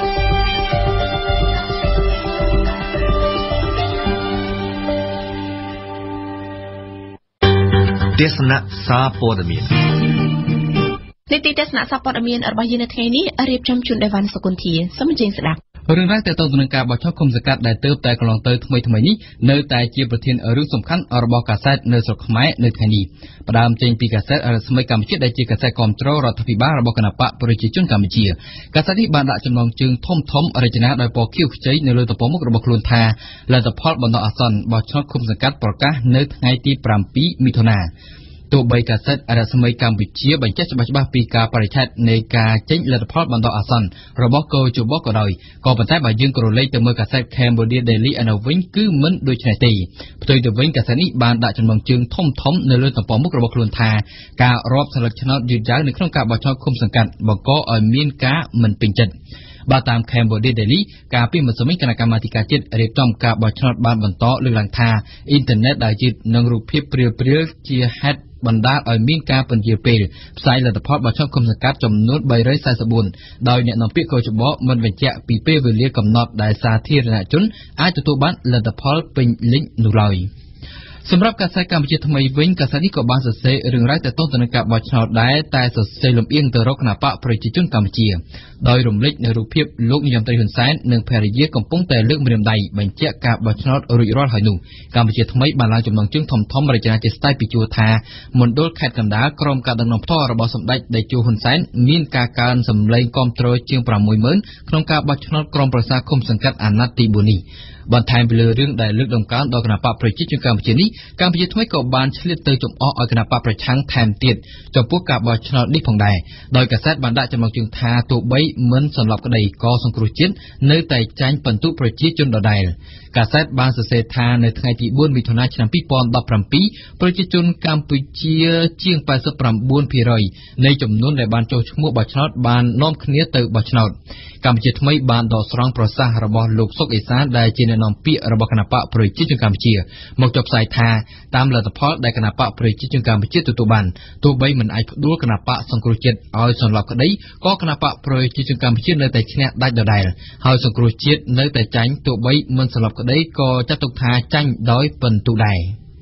ទេសនាសារព័ត៌មាននីតិទេសនាសារព័ត៌មានរបស់យើងនៅថ្ងៃនេះរៀបចំជូនដោយវ៉ាន់សុគន្ធាសូមអញ្ជើញស្ដាប់រឿងរ៉ាវទាក់ទងទៅនឹងការបោះឆ្នោតគុំសង្កាត់ដែលទើបតែកន្លងទៅថ្មីថ្មីនេះនៅតែជាប្រធានរឿងសំខាន់របស់កាសែតនៅស្រុកខ្មែរនៅថ្ងៃនេះផ្ដើមចេញពីកាសែតរស្មីកម្ពុជាដែលជាកាសែតគាំទ្ររដ្ឋាភិបាលរបស់គណបកប្រជាជនកម្ពុជាកាសែតនេះបានដាក់ចំណងជើងធំធំរចនាដោយពណ៌ខៀវខ្ចីនៅលើទំព័រមុខរបស់ខ្លួនថាលទ្ធផលបណ្ដោះអាសន្នបោះឆ្នោតគុំសង្កាត់ប្រកាសនៅថ្ងៃទីsevenមិថុនាទោះបីកាសែតរស្មីកម្ពុជាបញ្ជាក់ច្បាស់ៗពីការបរិច្ឆេទនៃការចេញលទ្ធផលបណ្ដោះអាសន្នរបស់កោជបក៏ដោយក៏ប៉ុន្តែបើយើងក្រឡេកទៅមើលកាសែត Cambodia Daily ឯនោះវិញគឺមិនដូច្នេះទេផ្ទុយទៅវិញកាសែតនេះបានដាក់ចំណងជើងធំធំនៅលើទំព័រមុខរបស់ខ្លួនថាការរាប់សិលឹកឆ្នោតយឺតយ៉ាវនៅក្នុងការបោះឆ្នោតឃុំសង្កាត់បង្កឲ្យមានការមិនពេញចិត្តបើតាម Cambodia Daily ការពីម្សិលមិញគណៈកម្មាធិការជាតិរៀបចំការបោះឆ្នោតបានបន្តលើកឡើងថាអ៊ីនធឺណិតដែលជានឹងរូបភាពព្រាលព្រាលជាហេតុបណ្ដាលឲ្យមានការពន្យាពេលផ្សាយលទ្ធផលបោះឆ្នោតគុំសង្កាត់ចំនួនthree forty-fourដោយអ្នកនាំពាក្យកោជបមិនបញ្ជាក់ពីពេលវេលាកំណត់ដែលសាធារណជនអាចទទួលបានលទ្ធផលពេញលេញនោះឡើយសម្រាប់កាសែតកម្ពុជាថ្មីវិញកាសែតនេះក៏បានសរសេររឿងរ៉ាវទាក់ទងទៅនឹងការបោះឆ្នោតដែរតែសរសេរលំអៀងទៅរកគណបកប្រជាជនកម្ពុជាដោយរំលេចនៅរូបភាពលោកនាយរដ្ឋមន្ត្រីហ៊ុនសែននិងភរិយាកំពុងតែលើកម្រាមដៃបញ្ជាក់ការបោះឆ្នោតរួចរាល់ហើយនោះកម្ពុជាថ្មីបានឡើងចំណងជើងធំធំរចនាជាស្ទាយពីជួរថាមណ្ឌលខេត្តកណ្ដាលក្រុមការដឹកនាំផ្ទាល់របស់សម្ដេចតេជោហ៊ុនសែនមានការកើនសម្លេងគាំទ្រជាងsixម៉ឺនក្នុងការបោះឆ្នោតក្រុមប្រឹក្សាឃុំសង្កាត់អាណត្តិទីfourនេះបន្ថែមពីលើរឿងដែលលើកដំកើងដល់គណបកប្រជាជនកម្ពុជានេះកម្ពុជាថ្មីក៏បានឆ្លៀតទៅចំអកឲ្យគណបកប្រឆាំងថែមទៀតចំពោះការបោះឆ្នោតនេះផងដែរដោយកាសែតបានដាក់ចំណងជើងថាទោះបីមិនសន្លប់ក្តីក៏សង្គ្រោះជាតិនៅតែចាញ់ពិន្ទុប្រជាជនដដែលកាសែតបានសរសេរថានៅថ្ងៃទីfourមិថុនាឆ្នាំtwenty seventeenប្រជាជនកម្ពុជាជាងeighty-nineភាគរយនៃចំនួនដែលបានចុះឈ្មោះបោះឆ្នោតបាននាំគ្នាទៅបោះឆ្នោតកម្ពុជាថ្មីបានដកស្រង់ប្រសាសន៍របស់លោកសុកអេសានដែលជាអ្នកនាំពាក្យរបស់គណបកប្រជាជនកម្ពុជាមកចុះផ្សាយថាតាមលទ្ធផលដែលគណបកប្រជាជនកម្ពុជាទទួលបានទោះបីមិនអាចផ្ដួលគណបកសង្គ្រោះជាតិឲ្យសន្លប់ក្តីក៏គណបកប្រជាជនកម្ពុជានៅតែឈ្នះដាច់ដដែលហើយសង្គ្រោះជាតិនៅតែចាញ់ទោះបីមិនសន្លប់ក្តីក៏ចាត់ទុកថាចាញ់ដោយពិន្ទុដែរ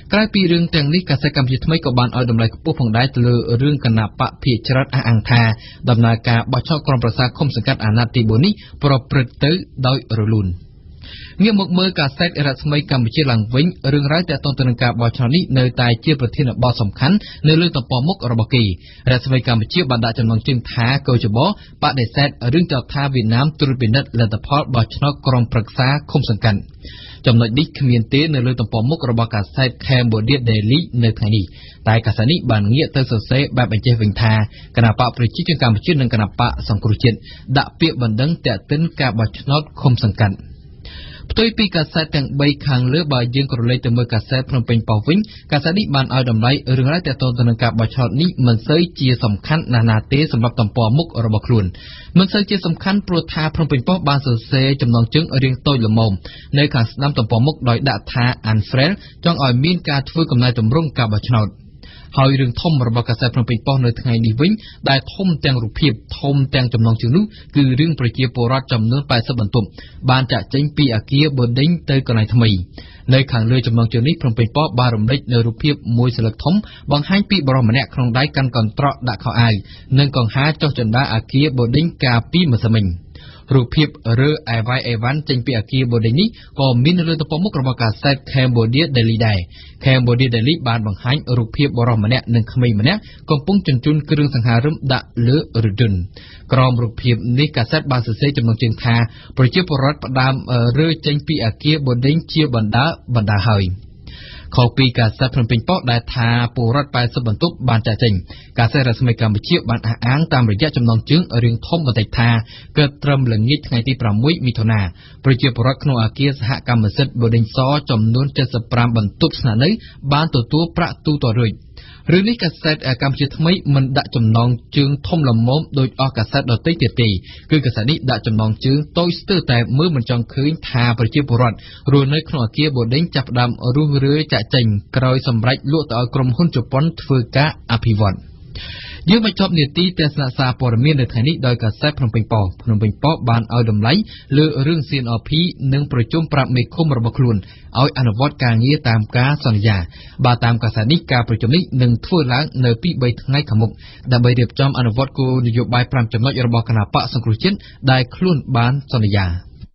ក្រៅពីរឿងទាំងនេះកាសែតកម្ពុជាថ្មីក៏បានឲ្យតម្លៃខ្ពស់ផងដែរទៅលើរឿងគណៈបកភិជារដ្ឋអះអាងថាដំណើរការបោះឆ្នោតក្រុមប្រឹក្សាឃុំសង្កាត់អាណត្តិទីបួននេះប្រព្រឹត្តទៅដោយរលូនងាកមកមើលកាសែតរស្មីកម្ពុជាឡើងវិញរឿងរ៉ាវទាក់ទងទៅនឹងការបោះឆ្នោតនេះនៅតែជាប្រធានបទសំខាន់នៅលើទំព័រមុខរបស់គេរស្មីកម្ពុជាបានដាក់ចំណងជើងថាកោជបបដិសេធរឿងចោទថាវៀតណាមត្រួតពិនិត្យលទ្ធផលបោះឆ្នោតក្រុមប្រឹក្សាឃុំសង្កាត់ចំណុចនេះគ្មានទេនៅលើទំព័រមុខរបស់កាសែត Cambodia Daily នៅថ្ងៃនេះតែកាសែតនេះបានងាកទៅសរសេរបែបបញ្ជាវិញថាគណៈបកប្រជាជនកម្ពុជានិងគណៈបកសង្គ្រោះជាតិដាក់ពាក្យបណ្ដឹងទាក់ទិនការបោះឆ្នោតឃុំសង្កាត់ផ្ទុយពីកាសែតទាំងបីខាងលើបើយើងក្រឡេកទៅមើលកាសែតភ្នំពេញប៉ុស្តិ៍វិញកាសែតនេះបានឲ្យតម្លៃរឿងរ៉ាវទាក់ទងទៅនឹងការបោះឆ្នោតនេះមិនសូវជាសំខាន់ណាស់ណាទេសម្រាប់ទំព័រមុខរបស់ខ្លួនមិនសូវជាសំខាន់ព្រោះថាភ្នំពេញប៉ុស្តិ៍បានសរសេរចំណងជើងរាងតូចល្មមនៅខាងស្ដាំទំព័រមុខដោយដាក់ថា Unfriend ចង់ឲ្យមានការធ្វើកំណែទម្រង់ការបោះឆ្នោតហើយរឿងធំរបស់កាសែតភ្នំពេញប៉ុស្តិ៍នៅថ្ងៃនេះវិញដែលធំទាំងរូបភាពធំទាំងចំណងជើងនោះគឺរឿងប្រជាពលរដ្ឋចំនួនแปดสิบបន្ទប់បានចាក់ចេញពីអគារបូឌីងទៅកន្លែងថ្មីនៅខាងលើចំណងជើងនេះភ្នំពេញប៉ុស្តិ៍បានរំលេចនៅរូបភាពមួយស្លឹកធំបង្ហាញពីបរិសម្នាក់ក្នុងដៃកាន់កន្ត្រកដាក់ខោអាវនិងកង្ហាចុះចណ្ដាលអគារបូឌីងកាលពីម្សិលមិញរូបភាពរើអេវ៉ៃអេវ៉ាន់ចេញពីអគារបូឌីងនេះក៏មាននៅលើទំព័រមុខរបស់កាសែត Cambodia Daily ដែរ Cambodia Daily បានបង្ហាញរូបភាពបរិសម្នាក់និងក្មេងម្នាក់កំពុងជញ្ជូនគ្រឿងសង្ហារិមដាក់លើរថយន្តក្រោមរូបភាពនេះកាសែតបានសរសេរចំណងជើងថាប្រជាពលរដ្ឋផ្ដើមរើចេញពីអគារបូឌីងជាបណ្ដាបណ្ដាហើយខុសពីកាសែតភ្នំពេញប៉ុស្តិ៍ដែលថាពលរដ្ឋแปดสิบបន្ទប់បានចាក់ចេញកាសែតរស្មីកម្ពុជាបានអះអាងតាមរយៈចំណងជើងរឿងធំបន្តិចថាកើតត្រឹមល្ងាចថ្ងៃទីប្រាំមួយមិថុនាប្រជាពលរដ្ឋក្នុងអគារសហកម្មសិទ្ធិបូឌីងសចំនួនเจ็ดสิบห้าបន្ទប់ស្នាក់នៅបានទទួលប្រាក់ទូទាត់រួចរឿងនេះកាសែតកម្ពុជាថ្មីមិនដាក់ចំណងជើងធំល្មមដោយអស់កាសែតដទៃទៀតទេគឺកាសែតនេះដាក់ចំណងជើងតូចស្ទើរតែមើលមិនចង់ឃើញថាប្រជាពលរដ្ឋរស់នៅក្នុងអគារបូឌីងចាប់ផ្ដើមរុះរើចាក់ចេញក្រោយសម្រេចលក់ទៅឲ្យក្រុមហ៊ុនជប៉ុនធ្វើការអភិវឌ្ឍន៍យើងបញ្ចប់នីតិទស្សនៈសារព័ត៌មាននៅថ្ងៃនេះដោយកាសែតភ្នំពេញប៉ុស្តិ៍ភ្នំពេញប៉ុស្តិ៍បានឲ្យតម្លៃលើរឿង ซี เอ็น អារ พี និងប្រជុំប្រាប់មេឃុំរបស់ខ្លួនឲ្យអនុវត្តការងារតាមការសន្យាបើតាមកាសែតនេះការប្រជុំនេះនឹងធ្វើឡើងនៅពីរបីថ្ងៃខាងមុខដើម្បីរៀបចំអនុវត្តគោលនយោបាយប្រាំចំណុចរបស់គណបក្សសង្គ្រោះជាតិដែលខ្លួនបានសន្យា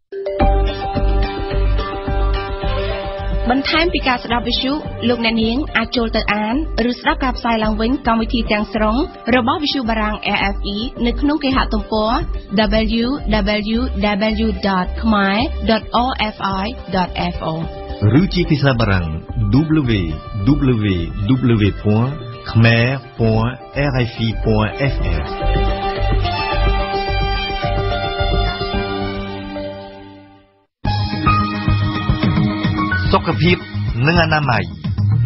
បន្ថែមពីការស្ដាប់វិទ្យុលោកអ្នកនាងអាចចូលទៅអានឬស្ដាប់ការផ្សាយឡើងវិញកម្មវិធីទាំងស្រុងរបស់វិទ្យុបារាំង เอ เอฟ อี នៅក្នុងគេហទំព័រ ดับเบิลยู ดับเบิลยู ดับเบิลยู ดอท คมาย ดอท โอ เอฟ ไอ ดอท เอฟ โอឬជាភាសាបារាំង ดับเบิลยู ดับเบิลยู ดับเบิลยู អេฟ เอ អេฟ เอฟ សុខភាពនិងអនាម័យ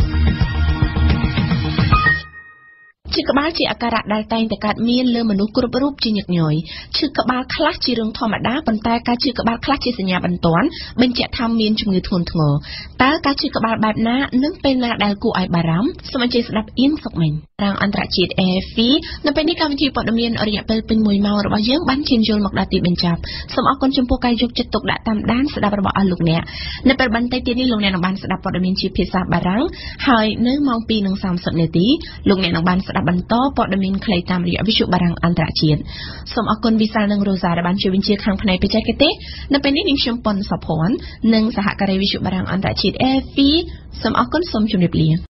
ឈឺក្បាលជាអាការៈដែលតែងតែកើតមានលើមនុស្សគ្រប់រូបជាញឹកញយឈឺក្បាលខ្លះជារឿងធម្មតាប៉ុន្តែការឈឺក្បាលខ្លះជាសញ្ញាបន្ទាន់បញ្ជាក់ថាមានជំងឺធ្ងន់ធ្ងរតើការឈឺក្បាលបែបណានិងពេលណាដែលគួរឲ្យបារម្ភសូមអញ្ជើញស្ដាប់អៀងសុកមិញរាងអន្តរជាតិ เอ เอฟ อี នៅពេលនេះកម្មវិធីព័ត៌មានរយៈពេលពេញមួយម៉ោងរបស់យើងបានឈានចូលមកដល់ទីបញ្ចប់សូមអរគុណចំពោះការយកចិត្តទុកដាក់តាមដានស្ដាប់របស់អស់លោកអ្នកនៅពេលបន្តិចទៀតនេះលោកអ្នកនឹងបានស្ដាប់ព័ត៌មានជាភាសាបារាំងហើយនៅម៉ោងពីរ សាមសិប នាទីលោកអ្នកនឹងបានស្ដាប់បន្តព័ត៌មានខ្លីតាមរយៈវិទ្យុបារាំងអន្តរជាតិសូមអរគុណវិសាលនិងរ៉ូសាដែលបានជួយបញ្ជាខាងផ្នែកបច្ចេកទេសនៅពេលនេះនាងខ្ញុំប៉ុនសុភ័ណ្ឌនិងសហការីវិទ្យុបារាំងអន្តរជាតិ เอ เอฟ อี សូមអរគុណសូមជម្រាបលា